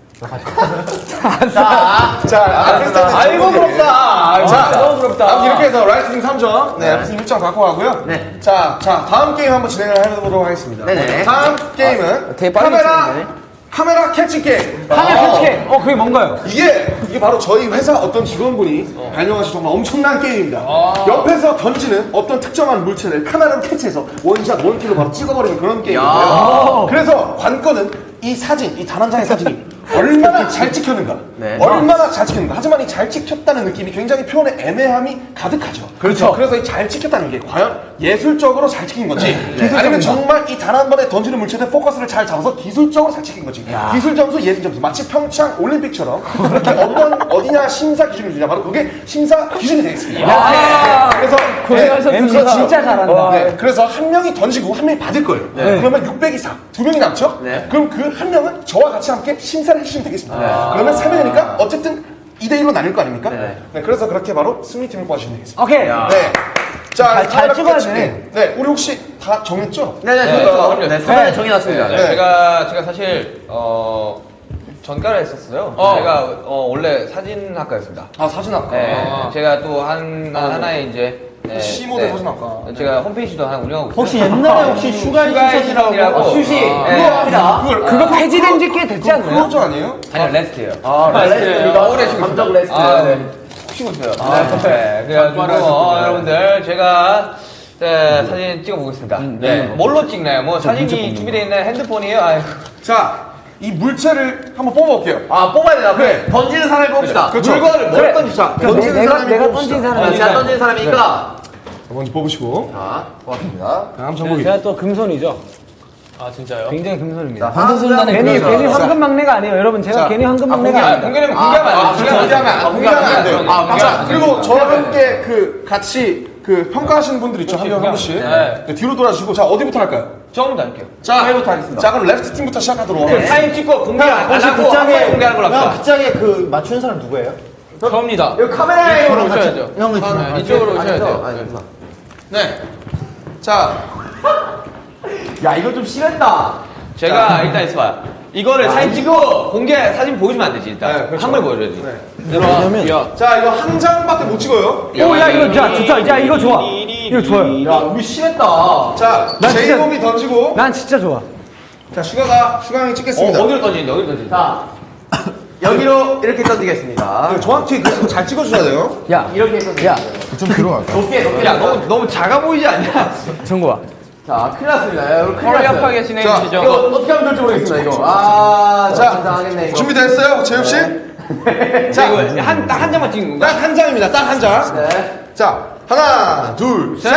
아이고 부럽다. 자, 너무 부럽다. 아무튼 이렇게 해서 라이트 팀 3점, 레프트 팀 1점 갖고 가고요. 네. 자, 다음 게임 한번 진행을 해보도록 하겠습니다. 네네. 다음 게임은 되게 빨리 카메라 캐치 게임. 카메라 캐치. 그게 뭔가요? 이게 바로 저희 회사 어떤 직원분이 발명하신 정말 엄청난 게임입니다. 옆에서 던지는 어떤 특정한 물체를 카메라로 캐치해서 원샷, 원킬로 바로 찍어버리는 그런 게임인데요. 그래서 관건은 이 사진, 이 단 한 장의 사진이 얼마나 잘 찍혔는가. 얼마나 잘 찍혔는가. 하지만 이 잘 찍혔다는 느낌이 굉장히 표현의 애매함이 가득하죠. 그렇죠. 그래서 이 잘 찍혔다는 게 과연 예술적으로 잘 찍힌 건지, 아니면 정말 이 단 한 번에 던지는 물체들 포커스를 잘 잡아서 기술적으로 잘 찍힌 건지. 기술 점수, 예술 점수. 마치 평창 올림픽처럼 그렇게 어디냐 심사 기준을 주냐. 바로 그게 심사 기준이 되겠습니다. 그래서 MC 진짜 잘한다. 네, 그래서 한 명이 던지고 한 명이 받을 거예요. 그러면 600 이상, 2명이 남죠? 그럼 그 한 명은 저와 같이 함께 심사를 해주시면 되겠습니다. 그러면 3명이니까 어쨌든 2대1로 나뉠 거 아닙니까? 네, 그래서 그렇게 바로 승리팀을 뽑아주시면 되겠습니다. 오케이. 네. 자, 잘 찍어야 캐치 돼. 게임. 네, 우리 혹시 다 정했죠? 그럼요. 네, 사전에 정해놨습니다. 네. 제가 사실 전과를 했었어요. 제가 원래 사진학과였습니다. 아, 사진학과. 네, 제가 또 하나의 이제 C모델 사진학과. 제가 홈페이지도 하나 운영하고 있어요. 혹시 옛날에 혹시 슈가이시라고 슈시. 그거 합니다. 그거 폐지된 지 꽤 됐지 않나요? 그거죠 아니에요? 아니요, 레스트예요. 레스트. 오래 쉬고 감정 있어요. 레스트. 네. 쉬고 있어요. 네. 그래가지고 여러분들 제가 사진 찍어보겠습니다. 네. 뭘로 찍나요? 뭐 사진이 준비되어 있나요? 핸드폰이에요? 아유. 자, 이 물체를 한번 뽑아볼게요. 뽑아야 되나? 그래. 던지는 사람이 뽑읍시다. 그렇죠. 물건을 뭘 던지자. 던지는 내가 사람이 뽑읍시다. 던진 사람. 제가 던지는 사람이니까. 먼저 뽑으시고. 자, 고맙습니다. 다음 정국이. 제가 또 금손이죠. 아 진짜요? 굉장히 금손입니다. 방탄소년단의 괜히 황금 막내가 아니에요. 여러분, 제가 자, 괜히 황금 막내가 아닙니다. 공개하면 안 돼요. 공개하면 안 돼요. 자, 그리고 저와 함께 같이 평가하시는 분들 있죠. 한 분씩. 네, 뒤로 돌아주시고. 자, 어디부터 할까요? 처음부터 할게요. 자, 그럼 레프트 팀부터 시작하도록 하겠습니다. 사진 찍고 공개 안 혹시 하고 그 짝에 공개하는 걸로 합시다. 그 짝에 그 맞추는 사람 누구예요? 저입니다. 이거 카메라에 이쪽으로 오셔야죠. 형은 이쪽으로 오셔야 돼요. 네. 자, 야, 이거 좀 심했다. 제가 일단 있어봐요. 이거를 사진 찍고 공개 사진 보여주면 안 되지 일단. 네, 그렇죠. 한 번 보여줘야지. 자, 이거 한 장밖에 못 찍어요. 야, 이거 좋다. 야, 이거 좋아. 이거 좋아요. 야, 우리 심했다. 자, 나 진짜- 제이몸이 던지고. 난 진짜 좋아. 자, 슈가 형이 찍겠습니다. 어디로 던지는데? 어디로 던지는데? 자, 여기로 이렇게 던지겠습니다. 네, 정확히 잘 찍어줘야 돼요. 야, 이렇게 던지겠습니다. 좀 들어갈까? 높게. 야 너무 작아 보이지 않냐? 정국아. 자, 큰일 났습니다. 여러분, 큰일 났어요. 허리아프하게 진행해 자, 주시죠. 이거 어떻게 하면 될지 모르겠습니다, 이거. 자, 당하겠네, 이거. 준비됐어요, 재엽 씨? 자 이거 한 장만 찍는 건가? 딱 한 장입니다. 딱 한 장. 네. 자, 하나, 둘, 셋.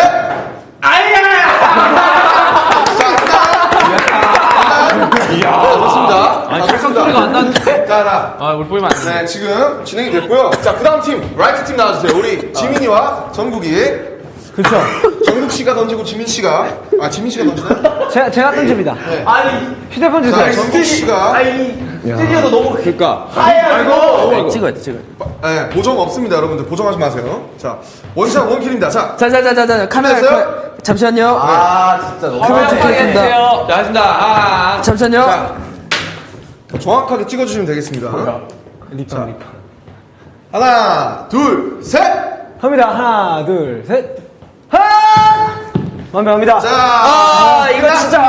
좋습니다. 좋습니다. 소리가 안 나는데? 자, 물 보이면 안 돼. 네, 지금 진행이 됐고요. 자, 그 다음 팀, 라이트 팀 나와주세요. 우리 지민이와 정국이. 그쵸. 정국 씨가 던지고 지민 씨가. 지민 씨가 던지나요? 제가 던집니다. 아니, 휴대폰 자, 주세요. 정국 씨가. 아니, 스튜디오도 너무 그러니까 하얘가지고. 찍어야 돼, 찍어야 돼. 네, 보정 없습니다, 여러분들. 보정하지 마세요. 자, 원샷 원킬입니다. 자, 자, 카메라. 됐어요? 잠시만요. 진짜 너무. 카메라 허리아프게 찍겠습니다. 해주세요. 자 하겠습니다. 잠시만요. 자, 정확하게 찍어주시면 되겠습니다. 리펀. 하나, 둘, 셋! 합니다. 하나, 둘, 셋. 하! 완벽합니다. 자, 이거 진짜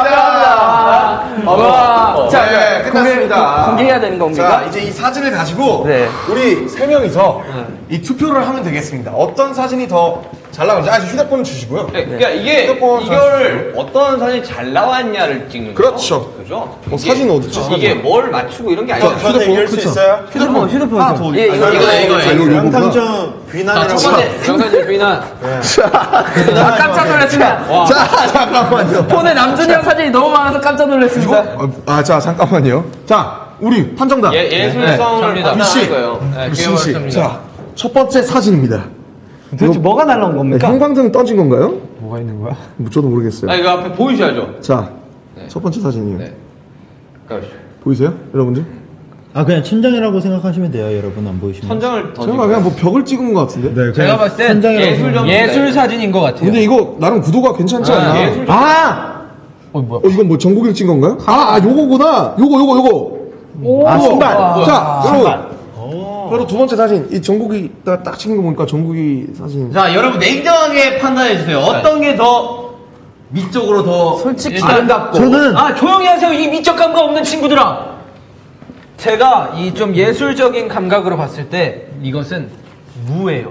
완벽합니다. 자, 네, 끝났습니다. 공개해야 되는 겁니까? 자, 이제 이 사진을 가지고 네. 우리 세 명이서 이 투표를 하면 되겠습니다. 어떤 사진이 더 잘 나오는지. 휴대폰 주시고요. 그러니까 이게 휴대폰 이거를 어떤 사진이 잘 나왔냐를 찍는 거죠. 그렇죠. 그죠? 사진 어디 있지? 이게 뭘 맞추고 이런 게 아니라 저한테 얘기할 수 있어요? 휴대폰. 하나 더. 예, 이거 영상점 비난이라고. 첫 번째 영상질 비난. 깜짝 놀랐습니다. 자, 잠깐만요. 폰에 남준이 형 사진이 너무 많아서 깜짝 놀랐습니다. 자, 잠깐만요. 자, 우리 판정단. 예술성을 씨. 판단할 거예요. 우리 씨. 자, 첫 번째 사진입니다. 도대체 뭐가 날라온 겁니까? 형광등 던진 건가요? 뭐가 있는 거야? 저도 모르겠어요. 아 이거 앞에 보이셔야죠. 자, 첫 번째 사진이에요. 네. 가보시죠. 보이세요? 여러분들? 그냥 천장이라고 생각하시면 돼요, 여러분. 안 보이시면. 천장을 던진 제가 그냥 뭐 벽을 찍은 것 같은데? 네, 제가 봤을 땐 예술 사진인 것 같아요. 근데 이거 나름 구도가 괜찮지 않나? 예술 이건 뭐 전국일 찍은 건가요? 요거구나. 요거. 신발. 자, 여러분. 바로 두 번째 사진. 이 전국이 딱 찍은 거 보니까 전국이 사진. 자, 여러분 냉정하게 판단해 주세요. 어떤 게 더 미적으로 더 솔직히 아름답고. 저는 조용히 하세요. 이 미적 감각 없는 친구들아. 제가 이 좀 예술적인 감각으로 봤을 때 이것은 무예요.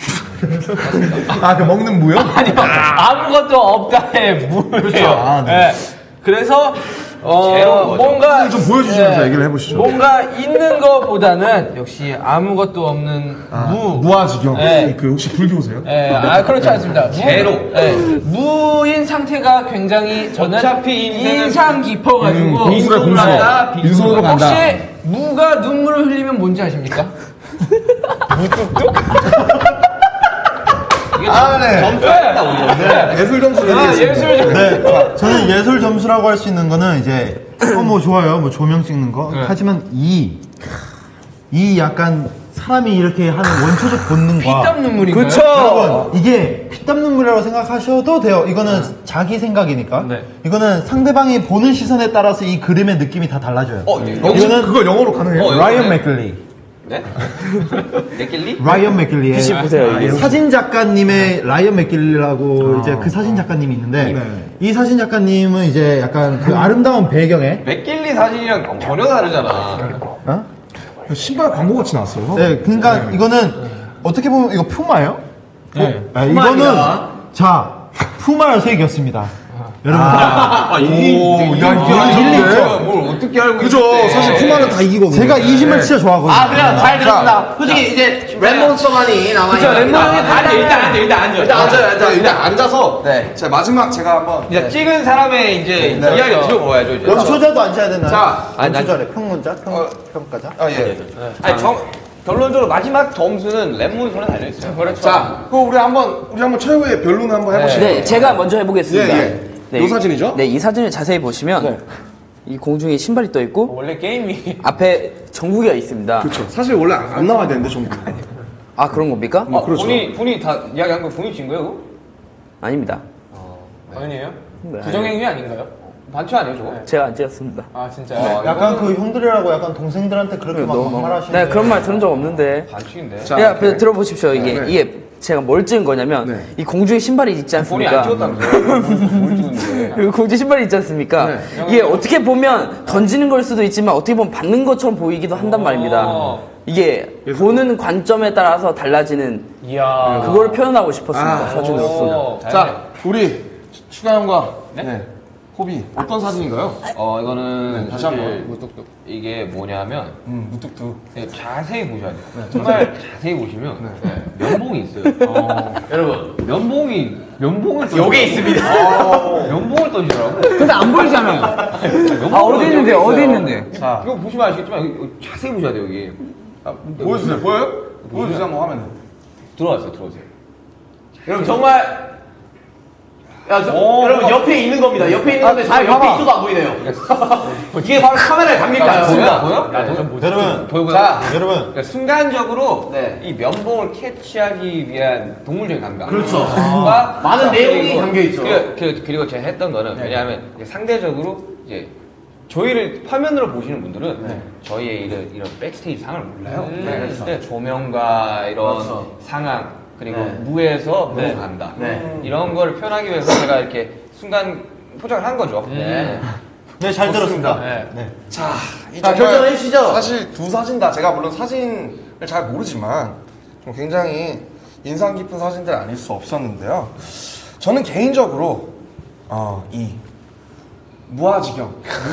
그 먹는 무요? 아니요. 아무것도 없다의 무예요. 그렇죠. 네. 그래서 뭔가 좀 보여주시면서 얘기를 해보시죠. 뭔가 있는 것보다는 역시 아무것도 없는 무아지경. 네. 그 혹시 불교세요? 그렇지 않습니다. 무인 상태가 굉장히 저는 어차피 인상 깊어가지고 공수가 공수. 빈손으로 간다. 혹시 무가 눈물을 흘리면 뭔지 아십니까? 네. 점수였다 우리. 예술 점수 드리겠습니다. 예술 좀. 네, 저는 예술 점수라고 할 수 있는 거는 이제 뭐 좋아요, 뭐 조명 찍는 거. 하지만 이 약간 사람이 이렇게 하는 원초적 본능과 피땀 눈물인가요? 그쵸. 여러분, 이게 피땀 눈물이라고 생각하셔도 돼요. 이거는 자기 생각이니까. 네. 이거는 상대방이 보는 시선에 따라서 이 그림의 느낌이 다 달라져요. 이거는 그걸 영어로 가능해요? 라이언 맥글리. 네? 맥길리? 라이언 맥길리의 빛이 보세요, 이게. 사진 작가님의 라이언 맥길리라고 이제 그 사진 작가님이 있는데 이 사진 작가님은 이제 약간 그 아름다운 배경에 맥길리 사진이랑 전혀 다르잖아. 신발 광고 같이 나왔어요. 네, 그러니까 이거는 어떻게 보면 이거 푸마예요? 네. 이거는 자 푸마의 색이었습니다. 여러분, 일리 있죠. 뭘 어떻게 알고 그죠. 있는데. 사실 푸마는 다 이기거든요. 제가 이 신발 진짜 좋아하거든요. 그래요. 잘 들었습니다. 솔직히 이제 랩몬스터만이 남아있습니다. 일단 앉아요. 일단 앉아서. 네. 자, 마지막 제가 한번. 이제 찍은 사람의 이제 이야기를 들어보아야죠 이제. 연초자도 앉아야 되나요? 자, 연초자래. 평문자? 평가자? 예. 아니 결론적으로 마지막 점수는 랩몬스터는 달려있어요. 그렇죠. 자, 우리 한번 최후의 변론 한번 해보시죠. 네, 제가 먼저 해보겠습니다. 네, 이 사진이죠? 네, 이 사진을 자세히 보시면 이 공중에 신발이 떠 있고 원래 게임이 앞에 정국이가 있습니다. 그렇죠. 사실 원래 안 나와야 되는데 전부. 아, 그런 겁니까? 그렇죠. 본인이 다 이야기한 거 본인이 진 거예요? 그거? 아닙니다. 아니에요? 네. 부정행위 아닌가요? 반칙 아니에요 저거? 제가 안 찍었습니다. 아 진짜요? 약간 그 형들이라고 약간 동생들한테 그렇게 막 너무 말하시는데 네, 그런 말 들은 적 없는데. 반칙인데. 자, 야, 들어보십시오. 이게 제가 뭘 찍은 거냐면 이 공중에 신발이 있지 본인이 않습니까? 안 찍었다면서요? 뭘 찍었는데? 그 공중에 신발이 있지 않습니까? 이게 어떻게 보면 던지는 걸 수도 있지만 어떻게 보면 받는 것처럼 보이기도 한단 말입니다. 이게 보는 관점에 따라서 달라지는 이야. 그걸 표현하고 싶었습니다. 사진으로서. 자, 우리 추가형과 호비 어떤 사진인가요? 이거는 다시 사실 한번. 무뚝뚝 이게 뭐냐면 무뚝뚝. 네, 자세히 보셔야 돼요. 정말 자세히 보시면 면봉이 있어요. 여러분 면봉을 여기 있습니다. 면봉을 던지더라고. 근데 안 보이잖아요. 어디 있는데, 어디 있는데? 자, 이거 보시면 아시겠지만 여기 자세히 보셔야 돼요 여기. 보여주세요. 보여요? 보여주세요 한번 화면에. 들어오세요. 여러분 정말 여러분 옆에 있는 겁니다. 옆에 있는 건데 저 옆에 있어도 안 보이네요. 이게 바로 카메라에 담길까요? 보여? 여러분, 보여? 자, 여러분 그러니까 순간적으로 네. 이 면봉을 캐치하기 위한 동물적인 감각. 그렇죠. 과 많은 내용이 담겨 있죠. 그리고 제가 했던 거는 왜냐하면 이제 상대적으로 이제 저희를 화면으로 보시는 분들은 저희의 이런 백스테이지 상황을 몰라요. 그래서 조명과 이런 상황 그리고 무에서 무로 간다. 이런 걸 표현하기 위해서 제가 이렇게 순간 포장을 한 거죠. 네, 잘 들었습니다. 자, 결정해 주시죠. 사실 두 사진 다 제가 물론 사진을 잘 모르지만 좀 굉장히 인상 깊은 사진들 아닐 수 없었는데요. 저는 개인적으로 이 무아지경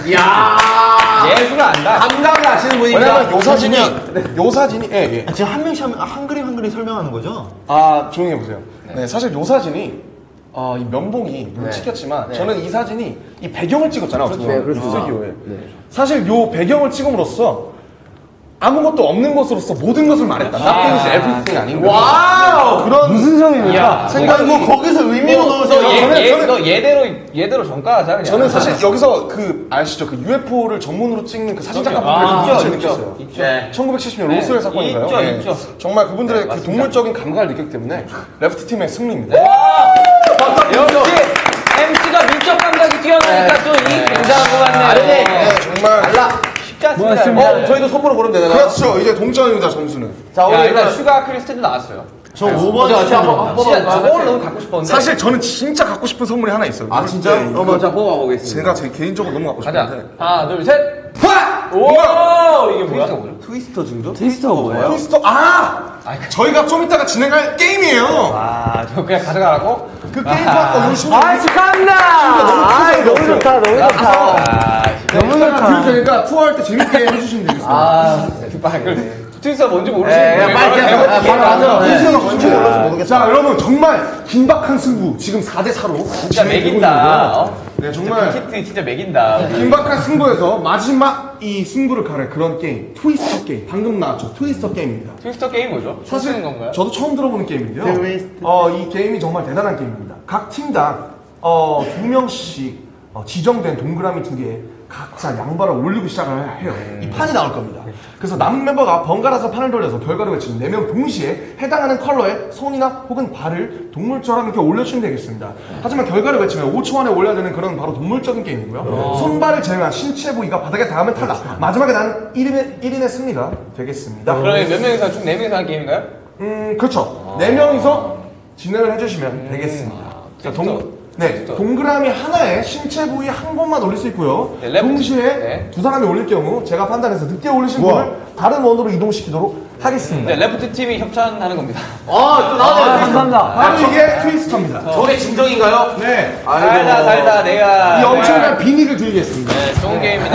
예술을 안다. 감각을 아시는 분입니다. 왜냐면 요 사진이 예. 지금 한 명씩 한 그림 한 그림 설명하는 거죠? 조용히 해보세요. 네, 사실 요 사진이 이 면봉이 물론 찍혔지만 저는 이 사진이 이 배경을 찍었잖아요. 스튜디오에. 사실 요 배경을 찍음으로써 아무것도 없는 것으로서 모든 것을 말했다. Nothing is everything 아닌가. 와우! 그런 무슨 성입니까? 생각이 뭐 거기서 의미로 넣으세요. 너 얘대로 전가하자 그냥. 저는 사실 여기서 아시죠? 그 UFO를 전문으로 찍는 그 사진작가분들의 느꼈어요. 1970년 로스웰 사건인가요? 있죠. 정말 그분들의 그 동물적인 감각을 느꼈기 때문에 레프트 팀의 승리입니다. 역시 MC가 민첩 감각이 뛰어나니까 또 이 굉장한 것 같네요. 정말 쉽지 않습니다. 저희도 선물을 고르면 되나요? 그렇죠. 이제 동점입니다, 점수는. 자, 야, 일단 슈가 크리스탈도 나왔어요. 저 5번 진짜 저거를 너무 갖고 싶었는데. 사실 저는 진짜 갖고 싶은 선물이 하나 있어요. 아, 진짜? 네, 한번 자, 뽑아보겠습니다. 제가 제 개인적으로 너무 갖고 가자. 싶은데. 하나, 둘, 셋. 오! 이게 뭐야? 트위스터 증조? 트위스터가 뭐예요? 트위스터, 저희가 좀 이따가 진행할 게임이에요. 저 그냥 가져가라고? 그 게임 갖고 축하합니다. 너무 좋다, 너무 좋다. 너무 좋다. 그러니까 투어할 때 재밌게 해주시면 되겠습니다. 트위스가 뭔지 모르시는 바로 앉아. 트위스가 뭔지 몰라서 모르겠어요. 자, 여러분 정말 긴박한 승부. 지금 4대4로 진짜 매긴다. 네, 정말 빅히트 진짜 매긴다. 긴박한 승부에서 마지막 이 승부를 가는 그런 게임, 트위스터 게임. 방금 나왔죠. 트위스터 게임입니다. 트위스터 게임 뭐죠? 사실 쓰는 건가요? 저도 처음 들어보는 게임인데요. 이 게임이 정말 대단한 게임입니다. 각 팀당 2명씩 지정된 동그라미 2개에 각자 양발을 올리고 시작을 해요. 이 판이 나올 겁니다. 그래서 남은 멤버가 번갈아서 판을 돌려서 결과를 외치는 4명 동시에 해당하는 컬러의 손이나 혹은 발을 동물처럼 이렇게 올려주면 되겠습니다. 하지만 결과를 외치면 5초 안에 올려야 되는 그런 바로 동물적인 게임이고요. 손발을 제외한 신체 부위가 바닥에 닿으면 탈락. 마지막에 나는 1인의 승리가 되겠습니다. 그러면 몇 명이서 총 4명이서 하는 게임인가요? 그렇죠. 4명이서 진행을 해주시면 되겠습니다. 자, 동그라미 하나에 신체 부위 한 곳만 올릴 수 있고요. 동시에 두 사람이 올릴 경우 제가 판단해서 늦게 올리신 분을 다른 원으로 이동시키도록 하겠습니다. 네, 레프트 팀이 협찬하는 겁니다. 또 나왔네요. 감사합니다. 바로 이게 트위스터입니다. 저게 진정인가요? 네. 살다 내가 이 엄청난 비닉을 드리겠습니다. 네, 좋은 게임입니다.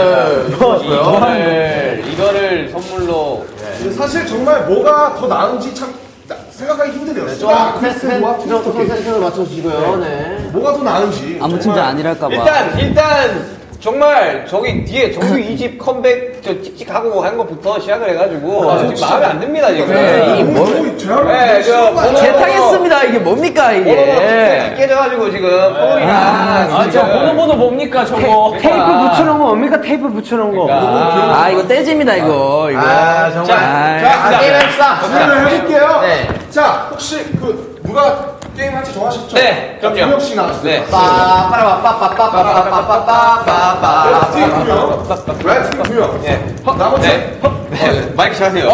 이거를 선물로 사실 정말 뭐가 더 나은지 참 생각하기 힘드네요. 트위스터와 트위스터 게임. 센터를 맞춰주시고요. 네. 뭐가 더 나은지. 아무 팀도 아니랄까봐. 일단 정말 저기 뒤에 정규 2집 컴백 저 찍찍하고 한 것부터 시작을 해가지고 지금 마음에 안 듭니다 지금. 개타겠습니다. 이게 뭡니까 이게? 깨져가지고 지금 폴이랑 저 번호 뭡니까 저거? 테이프 붙여놓은 거 뭡니까? 테이프 붙여놓은 거. 이거 떼집니다 이거. 정말. 자, 게임 합시다. 진행을 해볼게요. 네. 자, 혹시 누가 게임 할지 정하셨죠? 네, 그럼요. 2명씩 나왔어요. 네. 레드 팀 2명. 예. 나머지. 마이크 잘 하세요.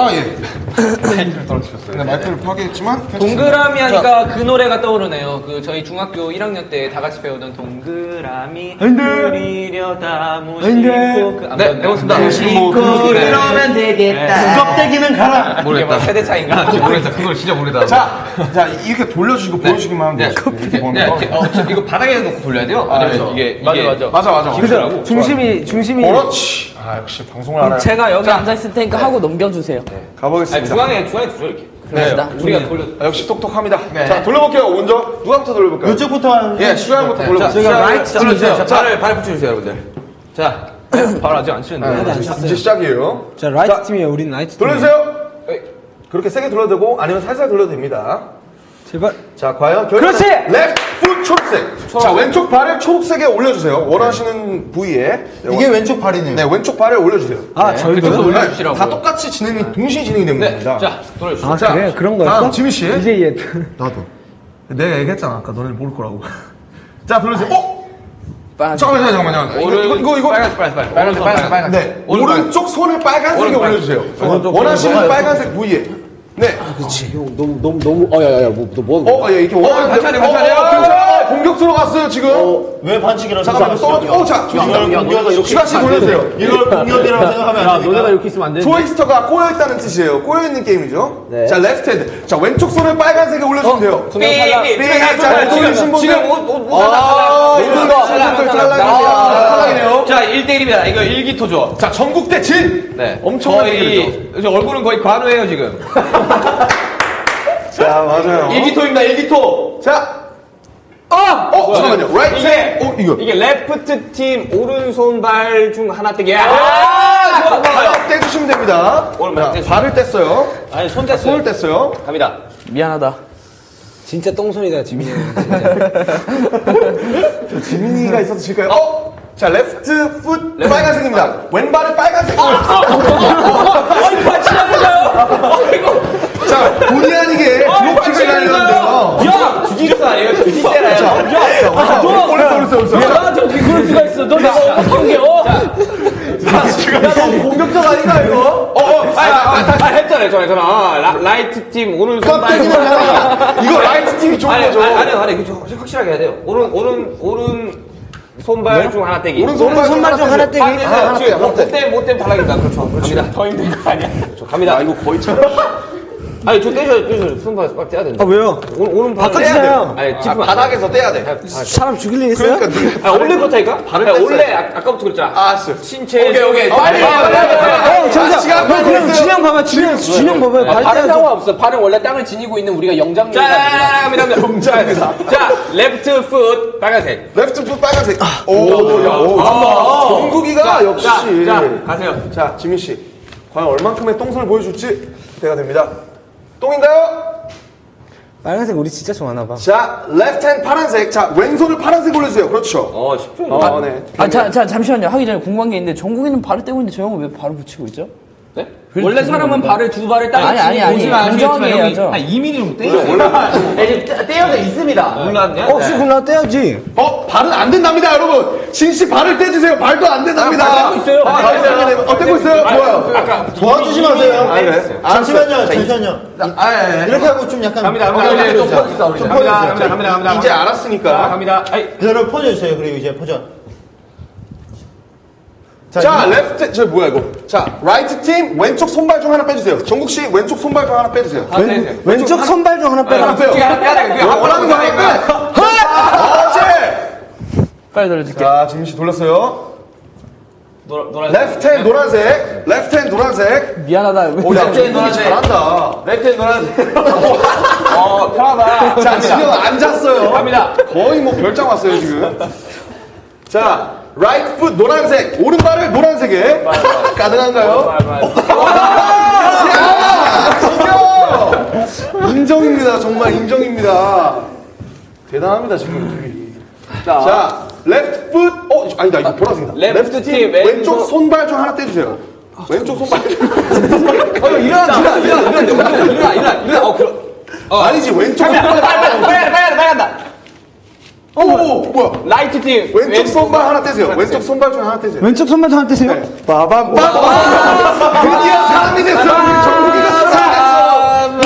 네, 마이크를 파괴했지만. 동그라미 하니까 그 노래가 떠오르네요. 그 저희 중학교 1학년 때 다 같이 배우던 동그라미 그리려 다무심코 네, 해보겠습니다. 그러면 되겠다. 껍데기는 가라. 모르겠다. 세대 차인가? 모르겠다. 그걸 진짜 모르겠다. 자, 이렇게 돌려주시고 보여주기만 하면 돼요. 이렇게 보면 이거 바닥에 놓고 돌려야 돼요? 아니면 이게 맞아. 그래서 중심이 그렇지. 역시 방송을 알아요. 제가 여기 앉아 있을 테니까 하고 넘겨주세요. 가보겠습니다. 중앙에 두죠 이렇게. 그럽시다. 우리가 돌려. 역시 똑똑합니다. 자, 돌려볼게요. 먼저 누가부터 돌려볼까요? 이쪽부터 하는 예, 슈가부터 돌려볼게요. 제가 라이트 돌려주세요. 발을 붙여주세요, 여러분들. 자, 발 아직 안 치는데. 이제 시작이에요. 자, 라이트 팀이에요. 우린 라이트 팀. 돌려주세요. 그렇게 세게 돌려도 되고 아니면 살살 돌려도 됩니다. 제발. 자, 과연 그렇지! 레프트 풋 초록색. 자, 왼쪽 발을 초록색에 올려주세요. 원하시는 부위에. 이게 왼쪽 발이네요. 네, 왼쪽 발을 올려주세요. 그쪽도 네, 올려주시라고. 다 똑같이 동시에 진행이 됩니다. 네, 자, 돌려주세요. 아, 그래? 그런 거였어? 다음 지민 씨. 이제 이해. 나도. 내가 얘기했잖아. 아까 너네 모를 거라고. 자, 돌려주세요. 잠깐만요. 이거 빨간색. 네. 오른쪽 손을 빨간색에 올려주세요. 원하시는 빨간색 부위에. 네. 그렇지. 형 너무 야야야 뭐 이렇게 원하는 공격수로 갔어요 지금. 왜 반칙이라고 잠깐만 떨어져. 자, 슈가 씨 돌려주세요. 이걸 공격이라고 생각하면 안 돼. 너네가 이렇게 있으면 안 돼. 트위스터가 꼬여 있다는 뜻이에요. 꼬여 있는 게임이죠. 네. 자, 레프트 핸드. 자, 왼쪽 손을 빨간색에 올려주면 돼요. 지금 탈락이네요. 자, 1대1입니다. 이거 일기토죠. 자, 전국대 진. 네. 엄청난 거의 얼굴은 거의 관우예요 지금. 자, 맞아요. 일기토입니다. 일기토. 자, 잠깐만요. 라이트. 이게 레프트 팀 오른손발 중 하나 떼기. 발을 떼주시면 됩니다. 발을 뗐어요. 아니 손 뗐어요. 손을 뗐어요. 갑니다. 미안하다. 진짜 똥손이다, 지민이. 지민이가 있어서 질까요? 자, 레프트 풋 빨간색입니다. 왼발을 빨간색으로. 자, 본의 아니게 드롭킥을 날렸는데요. 야, 주짓수 아니에요? 주짓대라요. 올렸어. 나한테 어떻게 그럴 수가 있어? 너 내가 어떻게 너무 공격적 아닌가, 이거? 했잖아요, 저는. 라이트 팀 오른손발 중 깜짝이야. 하나. 이거 라이트 팀이 좋은 거죠. 아니, 이거 확실하게 해야 돼요. 오른 손발 중 하나 떼기. 오른손발 중 하나 떼기. 못 떼면 탈락입니다. 그렇죠. 갑니다. 더 힘든 거 아니야? 갑니다. 이거 거의 참. 아니, 저 떼셔. 손발 빡 떼야 된다. 왜요? 오른발 바꿔주세요. 아니, 바닥에서 떼야 돼. 사람 죽일 일 있어요? 그러니까 원래 그렇다니까? 원래 아까부터 그랬잖아. 알았어요. 신체. 오케이. 빨리. 잠시만. 그럼 진영 봐봐. 진영 봐봐요. 발은 상관없어. 발은 원래 땅을 지니고 있는 우리가 영장류. 자, 갑니다. 자, 레프트 풋 빨간색. 레프트 풋 빨간색. 정국이가 역시. 자, 가세요. 자, 지민 씨. 과연 얼만큼의 똥손을 보여줄지 기대가 됩니다. 똥인가요? 빨간색 우리 진짜 좋아하나 봐. 자, 레프트 핸드 파란색. 자, 왼손을 파란색 올려주세요. 그렇죠. 쉽죠. 네. 잠시만요. 하기 전에 궁금한 게 있는데 정국이는 발을 떼고 있는데 저 형은 왜 발을 붙이고 있죠? 네? 원래 사람은 발을 두 발을 땅에 아니, 공정하게 해야죠. 한 2mm 정도 떼. 떼어져 있습니다. 몰랐냐? 혹시 골라 떼야지. 발은 안 된답니다, 여러분. 진씨 발을 떼주세요. 발도 안 된답니다. 떼고 있어요. 떼고 있어요. 좋아요. 도와주지 마세요. 네. 잠시만요. 이렇게 하고 좀 약간. 갑니다. 이제 알았으니까. 갑니다. 여러분 포즈 주세요. 그리고 이제 포즈. 자, 레프트, 뭐야, 이거. 자, 라이트 팀, 왼쪽 손발 중 하나 빼주세요. 정국 씨, 왼쪽 손발 중 하나 빼주세요. 왼쪽 손발 중 하나 빼라. 하나 빼요. 원하는 거 하나 빼. 빨리 돌려줄게. 자, 지민 씨 돌렸어요. 레프트 핸 노란색. 레프트 핸 노란색. 미안하다. 레프트 핸 노란색. 잘한다. 레프트 노란색. 편하다. 자, 지금 앉았어요. 갑니다. 거의 뭐 별장 왔어요, 지금. 자, 라이트 풋 노란색, 오른발을 노란색에. 가능한가요? 인정입니다. 정말 인정입니다. 대단합니다, 지금 둘이. 자, 레프트 풋, 아니다, 이거 보라색이다. 레프트 팀 왼쪽 손발 중 하나 떼주세요. 왼쪽 손발. 일어나. 아니지, 왼쪽 손발. 빨리 간다. 뭐야. 라이트 팀 왼쪽 손발 하나 떼세요. 왼쪽 손발 중 하나 떼세요. 왼쪽 손발 중 하나 떼세요. 빠밤. 드디어 사람이 됐어. 정국이가 사람이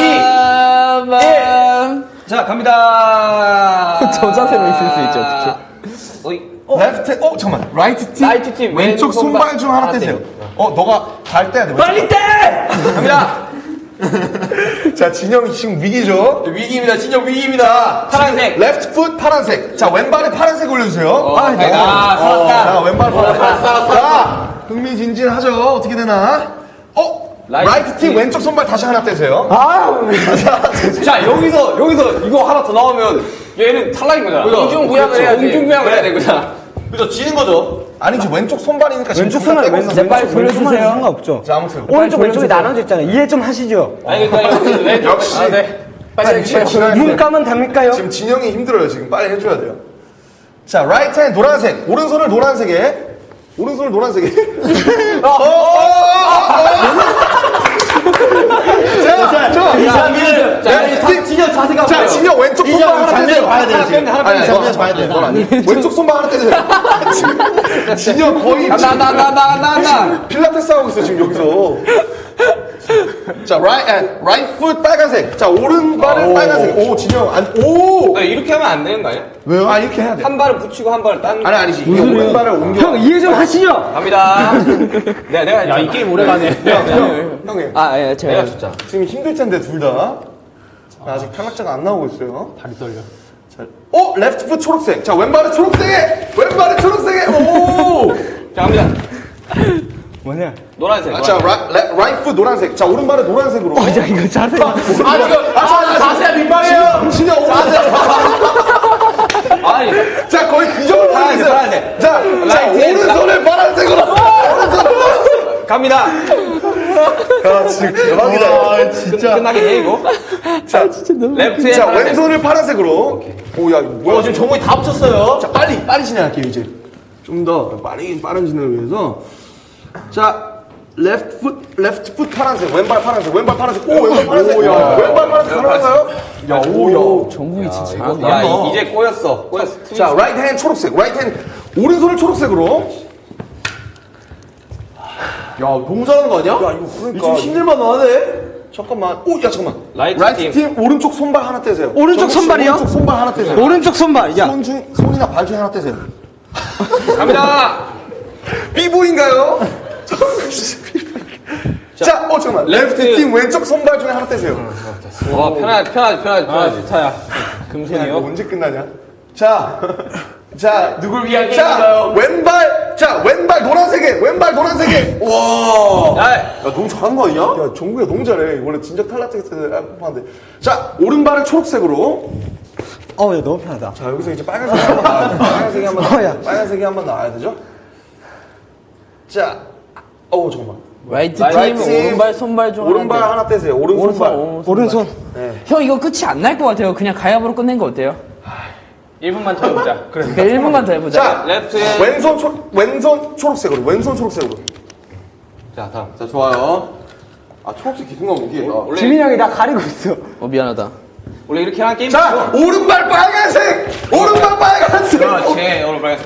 됐어. 자, 갑니다. 저 자세로 있을 수 있죠. 어떻게? 레프트, 잠깐만. 라이트 팀. 왼쪽 손발 중 하나 떼세요. 너가 발 떼야 돼. 빨리 떼! 갑니다. 자, 진영이 지금 위기죠? 위기입니다. 진영 위기입니다. 파란색. 레프트 풋 파란색. 자, 왼발에 파란색 올려주세요. 살았다. 자, 왼발 파란색. 자, 흥미진진하죠? 어떻게 되나? 라이트 팀 왼쪽 손발 다시 하나 떼세요. 자, 여기서 이거 하나 더 나오면 얘는 탈락인 거잖아. 웅중부양을 해야지. 웅중부양을 해야 되는 거잖아. 그죠? 지는 거죠. 아니지, 왼쪽 손발이니까 지금 왼쪽 둘다 손발 떼고 있어요. 빨리 돌려주세요. 상관없죠. 자, 아무튼. 오른쪽 왼쪽이 나눠져 있잖아요. 이해 좀 하시죠. 아니, 그러니까 왼쪽. 역시. 빨리 눈 까면 됩니까요? 지금 진영이 힘들어요. 지금 빨리 해줘야 돼요. 자, 라이트 핸 노란색. 오른손을 노란색에. 진영 자세가 자, 진영 왼쪽 손발 하나 떼세요. 아니, 너 봐야 돼. 넌 아니. 왼쪽 손만 하나 떼세요. 진영 거의. 나. 필라테스 하고 있어, 지금 여기서. 자, right foot 빨간색. 자, 오른발은 빨간색. 오, 진영, 오! 이렇게 하면 안 되는 거 아니야? 왜요? 아, 이렇게 해야 돼. 한 발을 붙이고 한 발을 딴. 아니지. 이게 오른발을 옮겨. 형 이해 좀 하시죠. 갑니다. 내가 야, 이 게임 오래가네. 형님. 아, 예, 제가 진짜. 지금 힘들 텐데, 둘 다. 아직 탈락자가 안 나오고 있어요. 다리 떨려. 자, 레프트 풋 초록색. 자, 왼발은 초록색에! 왼발은 초록색에! 오! 자, 갑니다. 뭐냐? 노란색. 자, 라이트 풋 노란색. 자, 오른발은 노란색으로. 야 이거 자세. 자세야 민망해요. 진짜 오른발. 아니. 자, 거의 그 정도 파란색, 있어요. 파란색. 자, 오른손을 파란색으로. 오른손. 갑니다. 야, 지금 대박이다. 진짜. 끝나긴 해, 이거. 자, 레프트에 자, 파란색. 왼손을 파란색으로. 오, 야, 이거 뭐야. 지금 정국이 다 붙였어요. 자, 빨리 진행할게요, 이제. 좀 더 빠른 진행을 위해서. 자, 레프트 풋 파란색, 왼발 파란색, 왼발 파란색. 오, 왼발 파란색. 오, 야, 왼발 파란색 가능한가요? 야, 오, 야. 정국이 진짜 잘한다. 야, 이제 꼬였어. 자, 라이트 핸 초록색, 라이트 핸 오른손을 초록색으로. 야, 너무 잘하는 거 아니야? 야, 이거 그러니까. 좀 힘들만 하네. 잠깐만. 오, 야, 잠깐만. 라이트 팀 오른쪽 손발 하나 떼세요. 오른쪽 정국 씨, 손발이요? 오른쪽 손발 하나 떼세요. 오른쪽 손발. 야. 손이나 발 중에 하나 떼세요. 갑니다. 삐보인가요? 자, 잠깐만. 레프트 팀 왼쪽 손발 중에 하나 떼세요. 와, 편하지. 좋다야. 야, 금손이요. 이거 언제 끝나냐? 자, 누굴 위한 자, 게임인가요? 왼발 노란색에, 와. 야, 너무 잘하는 거 아니야? 야, 정국이가 너무 잘해. 원래 진작 탈락했을 법한데. 자, 오른발은 초록색으로. 야 너무 편하다. 자, 여기서 이제 빨간색이 한번 나와야 돼. 빨간색이 한번 나와야 되죠? 자, 잠깐만. 라이트 팀 오른발 손발 중 오른발 하나 떼세요. 오른손발. 오른손. 형 이거 끝이 안 날 것 같아요. 그냥 가야부로 끝낸 거 어때요? 1분만 더 해보자. 그래. 1분만 더 해보자. 자, 레프트에. 왼손 초록색으로. 왼손 초록색으로. 자, 다음. 자, 좋아요. 아, 초록색 기승가 무기다. 지민이 형이 나 가리고 있어. 미안하다. 원래 이렇게 하는 게임. 자, 오른발 빨간색! 오른발 빨간색! 그렇지. 오늘 빨간색.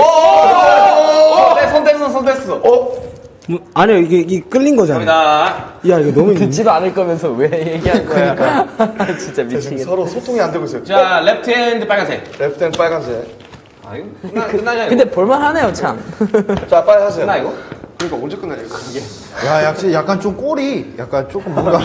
손 뗐어. 아니요 이게 끌린 거잖아. 갑니다. 야 이거 너무 듣지도 않을 거면서 왜 얘기한 거야? 진짜 지금 미치겠다. 서로 소통이 안 되고 있어요. 자, 레프트 핸드 빨간색. 레프트 핸드 빨간색. 아, 이거 끝나냐? 근데 볼만하네요 참. 자, 빨리 하세요. 끝나, 이거? 그러니까 언제 끝나냐, 이게. 야, 역시 약간 좀 꼴이 약간 조금 뭔가.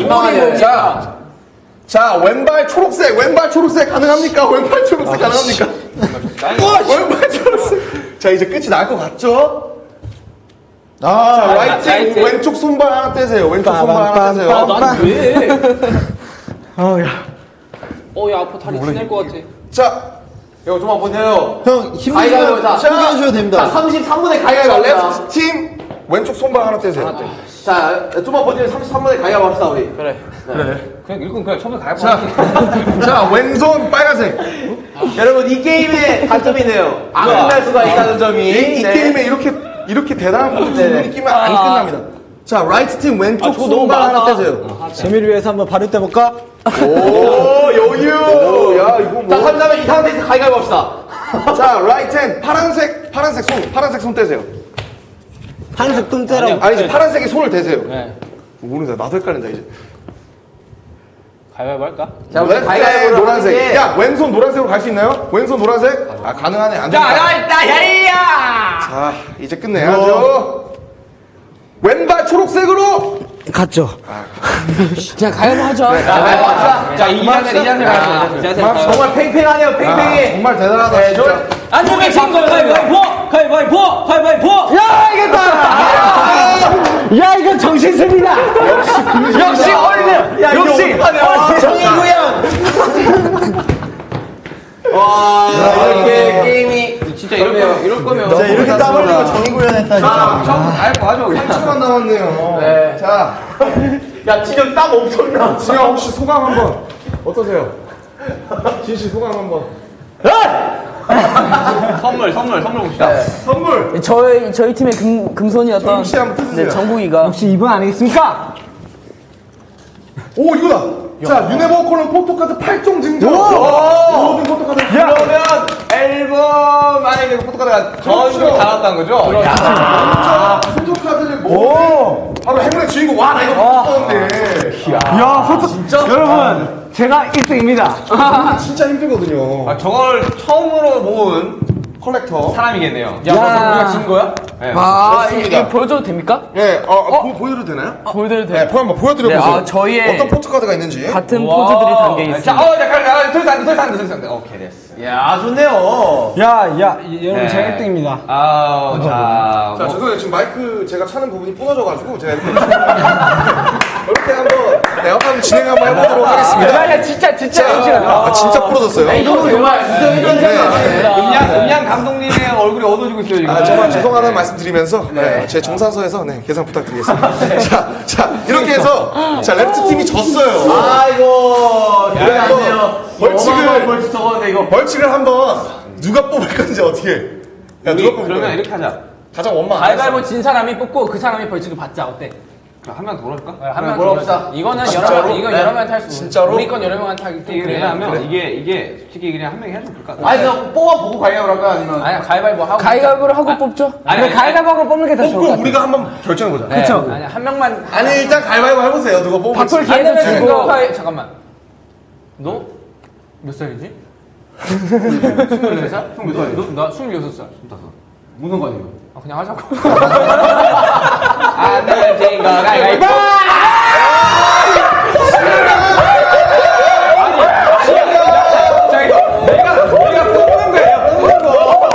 자, 왼발 초록색 가능합니까? 왼발 초록색 가능합니까? 왼발 초록색. 자, 이제 끝이 날 것 같죠? 자, 라이트 왼쪽 손발 하나 떼세요. 왼쪽 손발 하나 떼세요. 난 왜? 야. 야, 앞으로 다리 지낼 것 같아. 자, 이거 좀만 보세요. 형, 가위바위보. 힘내시면 포기하셔도 됩니다. 자, 33분의 자, 가위바위보. 레프트 팀 왼쪽 손발 하나 떼세요. 자, 좀만 버티면 33분의 가위바위보 합시다, 우리. 그래. 그냥 일꾼 그냥 처음에 가야 자, 왼손 빨간색. 여러분, 이 게임의 단점이네요. 안 끝날 수가 있다는 점이. 이 게임에 이렇게 대단한 분들이 끼면 안 끝납니다. 자, 라이트 팀 왼쪽 손발 하나 떼세요. 재미를 위해서 한번 발을 떼볼까? 오, 여유. 야, 이거 자, 뭐. 3자면 이 상태에서 가위바위보 합시다. 자, 라이트 핸 파란색 손 떼세요. 파란색 똥 떼라고. 아니, 이제 파란색에 손을 대세요. 네. 모르겠다. 나도 헷갈린다, 이제. 가위바위보 할까? 자, 우리 레프트 가위바위보로 노란색. 하는 게- 야, 왼손 노란색으로 갈 수 있나요? 왼손 노란색? 아, 가능하네. 안 되겠다. 야야! 자, 이제 끝내야죠. 왼발 초록색으로. 갔죠. 그냥 가야부 하자. 자, 이 자세 가야 돼. 이 자세. 정말 팽팽하네요, 팽팽해. 정말 대단하다, 진짜. 안 되면 진 거야. 가위바위보! 야 이겼다. 야 이건 정신승리다. 역시 어린애. 야, 역시 정의구현. 와, 이렇게 게임이 진짜 이럴 거면. 자, 이렇게 땀 흘리고 정의 구현했다, 진짜. 알고 하죠. 3초만 남았네요. 네. 자, 야, 진짜 땀 엄청 나. 진영 혹시 소감 한번 어떠세요? 진씨 소감 한번. 선물 봅시다. 선물. 저희 팀의 금손이었던 정국 씨 한번 뜨세요. 정국이가 역시 이분 아니겠습니까? 오, 이거다. 자, 유네버 콜론 포토카드 8종 증정. 모든 포토카드. 그러면 앨범 안에 있는 포토카드가 전부 다 나왔다는 거죠? 자, 포토카드를 모으는 바로 행운의 주인공. 와, 나 이거 포토카드인데. 야, 진짜? 여러분, 제가 1등입니다. 진짜 힘들거든요. 저걸 처음으로 모은 컬렉터. 사람이겠네요. 야, 벌써 우리가 진 거야? 네. 이거 보여줘도 됩니까? 네, 보여드려도 되나요? 보여드려도 네, 한번 보여드려보세요. 네, 저희의 어떤 포토카드가 있는지. 같은 포즈들이 담겨 있습니다. 자, 잠깐, 덜 오케이, 됐어. 야, 좋네요. 여러분, 제가 1등입니다. 자, 자, 죄송해요. 지금 마이크 제가 차는 부분이 부서져가지고 제가 이렇게 한번 한번 진행 한번 해보도록 하겠습니다. 야, 진짜. 진짜 부러졌어요. 이거 정말 음양 감독님의 얼굴이 어두워지고 있어요, 지금. 정말 죄송하다는 말씀 드리면서 제 정산서에서 개선 부탁드리겠습니다. 자, 이렇게 해서 자, 레프트 팀이 졌어요. 아이고, 그래 안 돼요. 벌칙 적었는데 이거. 벌칙을 한번 누가 뽑을 건지 어떻게? 야, 누가 뽑을 그러면 거야? 이렇게 하자. 가장 원망. 가위바위보 진 사람이 뽑고 그 사람이 벌칙을 받자. 어때? 한 명 더 넣을까? 한명 물어봅시다. 이거는 진짜로? 여러 명한테 할 수. 진짜로? 우리 건 여러 명한테 하기 때문에. 왜냐하면 이게 솔직히 그냥 한 명이 해도 될것 같아. 아니, 그냥 뽑아보고 가위바위보 할까? 아니면. 아니야, 가위바위보 하고. 가위바위보를 하고 뽑죠. 아니, 가위바위보 뽑는 게 더 좋을 것 뽑고 같아요. 우리가 한번 결정해보자. 그쵸? 아니, 한 명만. 아니, 일단 가위바위보 해보세요. 누가 뽑을지. 바꿀 안 기회도 되면 주고. 잠깐만. 너? 몇 살이지? 24살? 형 몇 살이야? 나 26살. 무슨 관이에요? 아, 그냥 하자고. 안 되면 진 거 가위바위보! 내가 뽑는 거예요, 뽑는 거.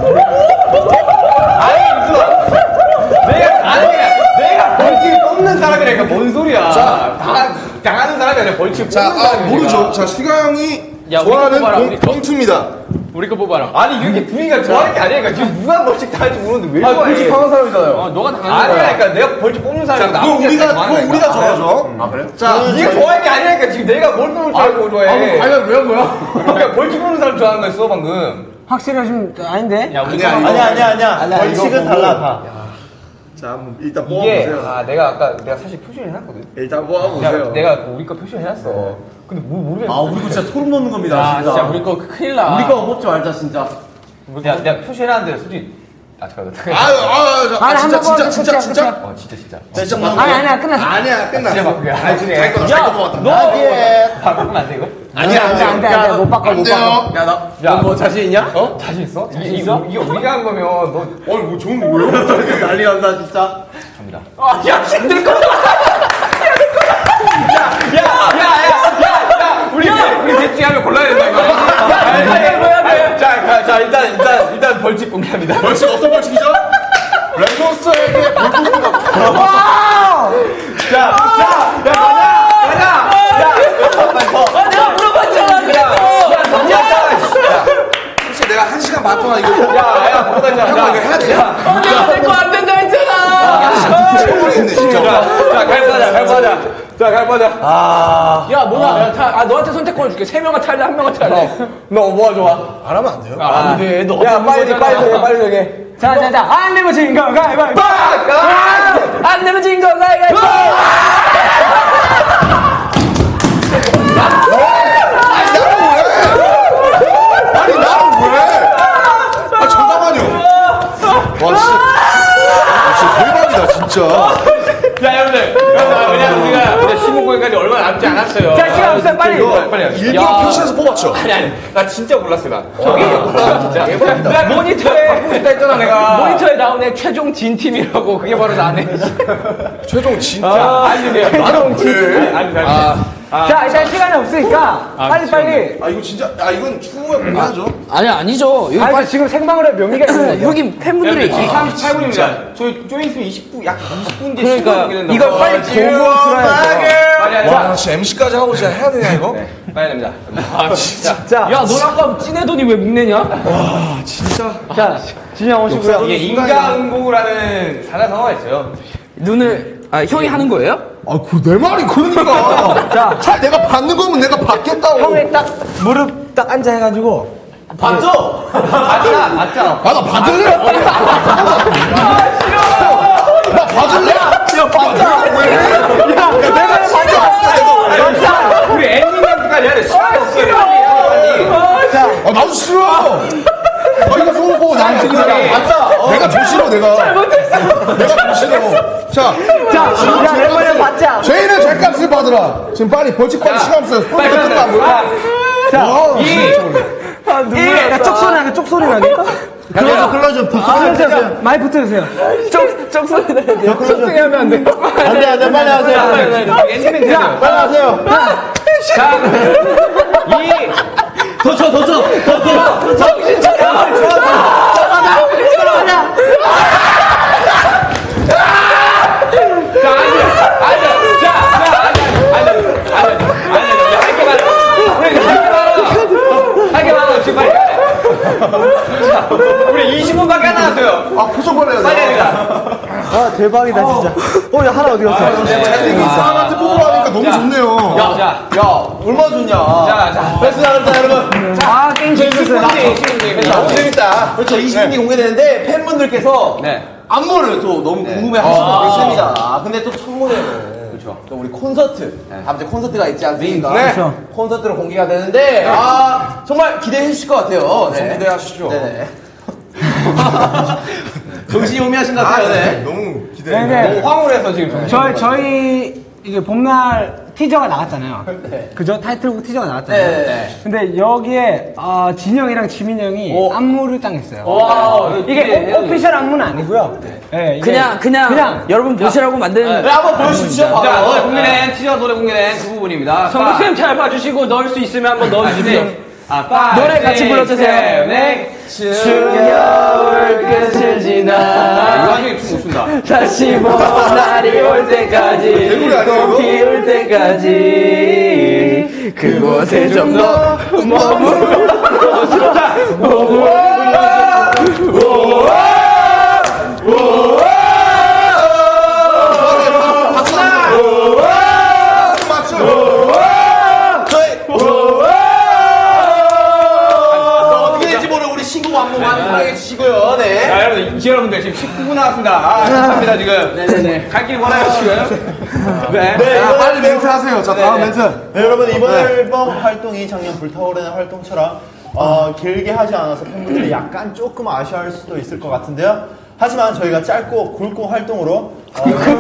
내가 벌칙을 뽑는 사람이라니까 뭔 소리야. 당하는 사람이 아니라 벌칙 자, 뽑는 사람이야. 모르죠. 자, 슈가 형이 야, 우리 거 뽑아라, 좋아하는 우리 거. 봉투입니다. 우리 거 뽑아라. 아니 이렇게 분위기가 좋아하는 게 아니니까 지금 누가 벌칙 당할지 모르는데 왜 좋아해? 벌칙 당한 사람이잖아요. 너가 당하는 거야. 아니라니까 내가 벌칙 뽑는 사람이 자, 그거 우리가 정하죠. 아, 그래요? 자, 네가 좋아하는 게 아니라니까 지금 내가 뭘 뽑을 줄 알고 좋아해. 가위바위보 왜 한 거야? 그러니까 벌칙 뽑는 사람 좋아하는 거였어 방금. 확실하시면 아닌데? 야, 우리 아니야, 거 아니야. 벌칙은 달라, 다. 자, 한번 일단 이게 뽑아보세요. 내가 아까 사실 표시를 해놨거든. 일단 뽑아보세요. 내가 우리 거 표시를 해놨어. 근데 모르겠어. 아, 우리 거 진짜 소름 돋는 겁니다. 아, 진짜 우리 거 큰일 나. 우리 거 뽑지 말자, 진짜. 내가 표시해놨는데 솔직히 잠깐만. 진짜. 진짜. 아니야, 끝났어. 아니야, 끝났어. 진짜 막 그래. 자기 거 뽑았다. 바꾸면 안 돼 이거? 안 돼. 못 바꿔. 야, 너 자신 있냐? 자신 있어? 이게 우리가 한 거면 너 뭐 좋은 거 뭐야? 난리 난다, 진짜. 접니다. 야, 내 거다. 야, 우리 셋 중에 하면 골라야 된다 이거. 자, 일단 벌칙 공개합니다. 벌칙 어떤 벌칙이죠? 랜더스에게 볼품을 가자. 내가 물어봤잖아. 혹시 내가 1시간 반 동안 이거 야, 보다자. 이거 해야 돼? 내가 내거 안 된다 했잖아. 미쳐버리겠네, 진짜. 자, 갈바자. 자, 갈바자. 야, 뭐야? 너한테 선택권을 줄게. 3명을 탈래, 1명을 탈래. 너 뭐가 좋아? 안 하면 안 돼요? 안 돼. 너 야, 빨리 정해. 자. 안 내면 진 거, 가위바위보. 안 내면 진 거, 가위바위보. 아니, 나는 왜? 잠깐만요. 와, 진짜 대박이다, 진짜. 자, 여러분들. 왜냐면 우리가 신문공연까지 얼마 남지 않았어요. 자, 시간 없어요. 빨리. 일부러 표시해서 뽑았죠? 아니. 나 진짜 몰랐어, 나. 저기, 진짜. 나 모니터에. 바꾸고 싶다 했잖아, 내가. 모니터에 나오네. 최종 진 팀이라고. 그게 바로 나네. 최종 진짜. 아니, 최종 진. 아니. 자, 일단 시간이 없으니까 빨리. 이거 진짜, 이건 추후에 공개하죠. 아니죠. 여기 아니, 지금 생방으로 할 묘미가 있는 거죠. 여기 팬분들이 38분입니다. 저희 쪼있으면 20분, 약 20분 뒤에 그러니까 이걸 빨리 보고 들어야 돼요. 빨리 하자. 와, 나 진짜 MC까지 하고 진짜 해야 되냐, 이거? 빨리 됩니다. 자, 야, 넌 아까 찐해 돈이 왜 묵내냐? 자, 진영 오시고요. 이게 인과응보라는 사자성어가 있어요. 눈을 형이 하는 거예요? 내 말이 그러니까. 자, 내가 받는 거면 내가 받겠다고. 형이 딱 무릎 딱 앉아 해가지고. 봤죠? 맞잖아. 나 받을래? 나 받을래? 야, 받자. 왜? 야, 내가 받자. 우리 내가. 잘못했어. 내가 보시라고. 자, 멤버를 받자. 저희는 죗값을 받으라. 지금 빨리 벌칙 받을 시간 없어요. 빨리 끝도 안 보여. 야, 쪽소리 나게, 쪽소리 나게. 클로즈 붙여주세요. 많이 붙여주세요. 쪽소리 나야 돼요. 클로즈 하면 안 돼. 안 돼, 빨리 하세요. 엔딩 되죠. 빨리 하세요. 자, 더 쳐. 정신 차려. 우리 20분밖에 안 남았어요. 아, 표정 벌려야 돼. 빨리 해야 아, 대박이다, 진짜. 야, 하나 어디 갔어? 잘생긴 사람한테 뽑으러 하니까 너무 좋네요. 야, 얼마 좋냐. 자. 패스 나갑니다, 여러분. 아, 게임 재밌었어요. 너무 재밌다. 그렇죠. 20분이 공개되는데 팬분들께서 네. 안무를 또 너무 궁금해 하시는 것 같습니다. 근데 또 첫 무대는 또 우리 콘서트, 다음 주에 콘서트가 있지 않습니까? 네. 콘서트로 공개가 되는데, 정말 기대해 주실 것 같아요. 네. 기대하시죠. 네네. 정신이 오미하신 것 같아요. 네. 너무 기대해. 네네. 너무 황홀해서 지금. 저희, 이게 봄날 티저가 나왔잖아요. 네. 그죠? 타이틀곡 티저가 나왔잖아요. 네. 근데 여기에, 진영이랑 지민 형이 안무를 딱 했어요. 이게 오피셜 안무는 아니고요. 네, 이게 그냥 여러분 보시라고 만든. 네, 한번 보여주시죠. 자, 바로. 노래 공개된, 티저 노래 공개된 그 부분입니다. 성국쌤 잘 봐주시고 넣을 수 있으면 한번 넣어주세요. 노래 같이 불러주세요. 추겨울 끝을 지나 이 와중에 춤 못 춘다. 다시 날이 올 때까지 개구리 아니에요, 이거? 비 올 때까지 그곳에 좀 더 어떻게 될지 모르는 우리 신곡 안무 많이 사랑해 주시고요. 네. 자, 여러분들 지금 19분 나왔습니다. 축하합니다, 지금. 네네네. 갈 길 멀어요, 지금. 네. 빨리 멘트 하세요. 자, 다음 멘트. 네, 여러분 이번 앨범 활동이 작년 불타오르는 활동처럼 길게 하지 않아서 팬분들이 약간 조금 아쉬워할 수도 있을 것 같은데요. 하지만 저희가 짧고 굵고 활동으로 짧고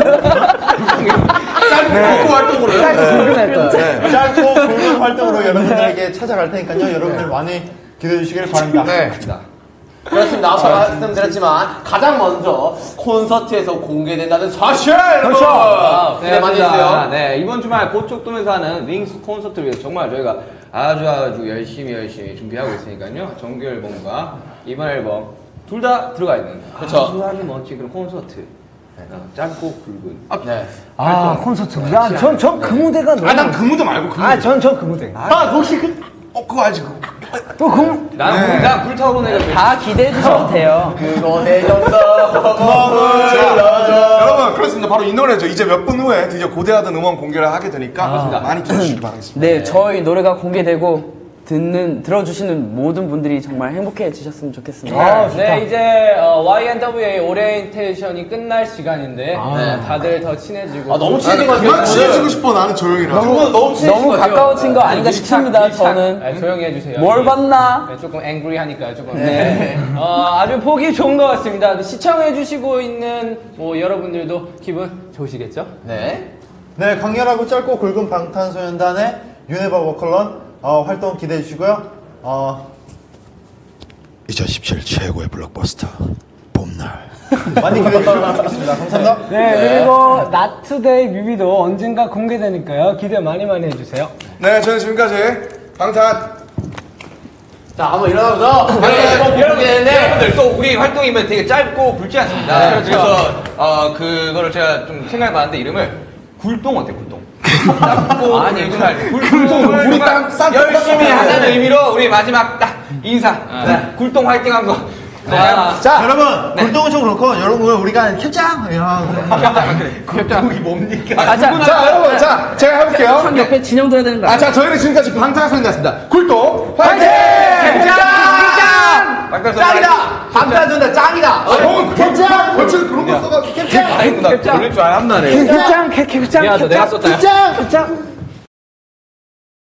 활동으로요. 짧고 굵은 활동으로 여러분들에게 찾아갈 테니까요. 여러분들 많이 기대해 주시길 바랍니다. 네. 그렇습니다. 아까 말씀드렸지만 가장 먼저 콘서트에서 공개된다는 사실 그렇죠. 기대 많이 해주세요. 네, 이번 주말 고척돔에서 하는 윙스 콘서트를 위해서 정말 저희가 아주 열심히 준비하고 있으니까요. 정규 앨범과 이번 앨범 둘 다 들어가 있는 그렇죠. 아주 멋진 그런 콘서트. 짧고 굵은. 네. 콘서트. 야, 전 그 무대가 너무. 난 그 무대 말고 그 무대. 전 그 무대. 혹시 그거 알지? 난 불타오르는 애가 다 기대해 주셔도 돼요. 그곳에 좀더 여러분, 그렇습니다. 바로 이 노래죠. 이제 몇 분 후에 드디어 고대하던 음원 공개를 하게 되니까 많이 들어주시기 바라겠습니다. 네, 저희 노래가 공개되고 들어주시는 모든 분들이 정말 행복해지셨으면 좋겠습니다. 네, 이제 YNWA 오리엔테이션이 끝날 시간인데 다들 더 친해지고 너무 친해진 것 그만 같아요. 친해지고 싶어, 나는 저 형이랑. 너무 친해진 것 너무 같아요. 가까워진 거 아닌가 싶습니다. 저는 네, 조용히 해주세요. 뭘 봤나? 네, 조금 앵그리하니까 조금. 네. 아주 보기 좋은 것 같습니다. 시청해주시고 있는 뭐 여러분들도 기분 좋으시겠죠? 네. 네, 강렬하고 짧고 굵은 방탄소년단의 유네버 워컬런 활동 기대해 주시고요. 2017 최고의 블록버스터 봄날. 많이 기대해 주시면 좋겠습니다. 감사합니다. 네, 그리고 Not Today 뮤비도 언젠가 공개되니까요. 기대 많이 해주세요. 네, 저는 지금까지 방탄. 자, 한번 일어나보죠. 여러분들 또 우리 활동이면 되게 짧고 굵지 않습니다. 그래서 그거를 제가 좀 생각해봤는데 이름을 굴동 어때? 굴동. 아니 정말 굴동을 우리 땅 싼 열심히 하자는 의미로 우리 마지막 딱 인사. 굴동 화이팅한 거. 자, 여러분, 굴동은 좀 그렇고, 여러분, 우리가 캡장! 굴동이 뭡니까? 자, 여러분, 자, 제가 해볼게요. 형 옆에 진영 들어야 되는 거 아니야? 자, 저희는 지금까지 방탄소년단이었습니다. 굴동 화이팅! 짱이다! 방탄소년단 짱이다! 형은 캡장! 벌써 그런 거 써가지고 캡장! 캡장. 그럴 줄 알았나네. 캡장. 미안하다, 내가 썼다. 캡장.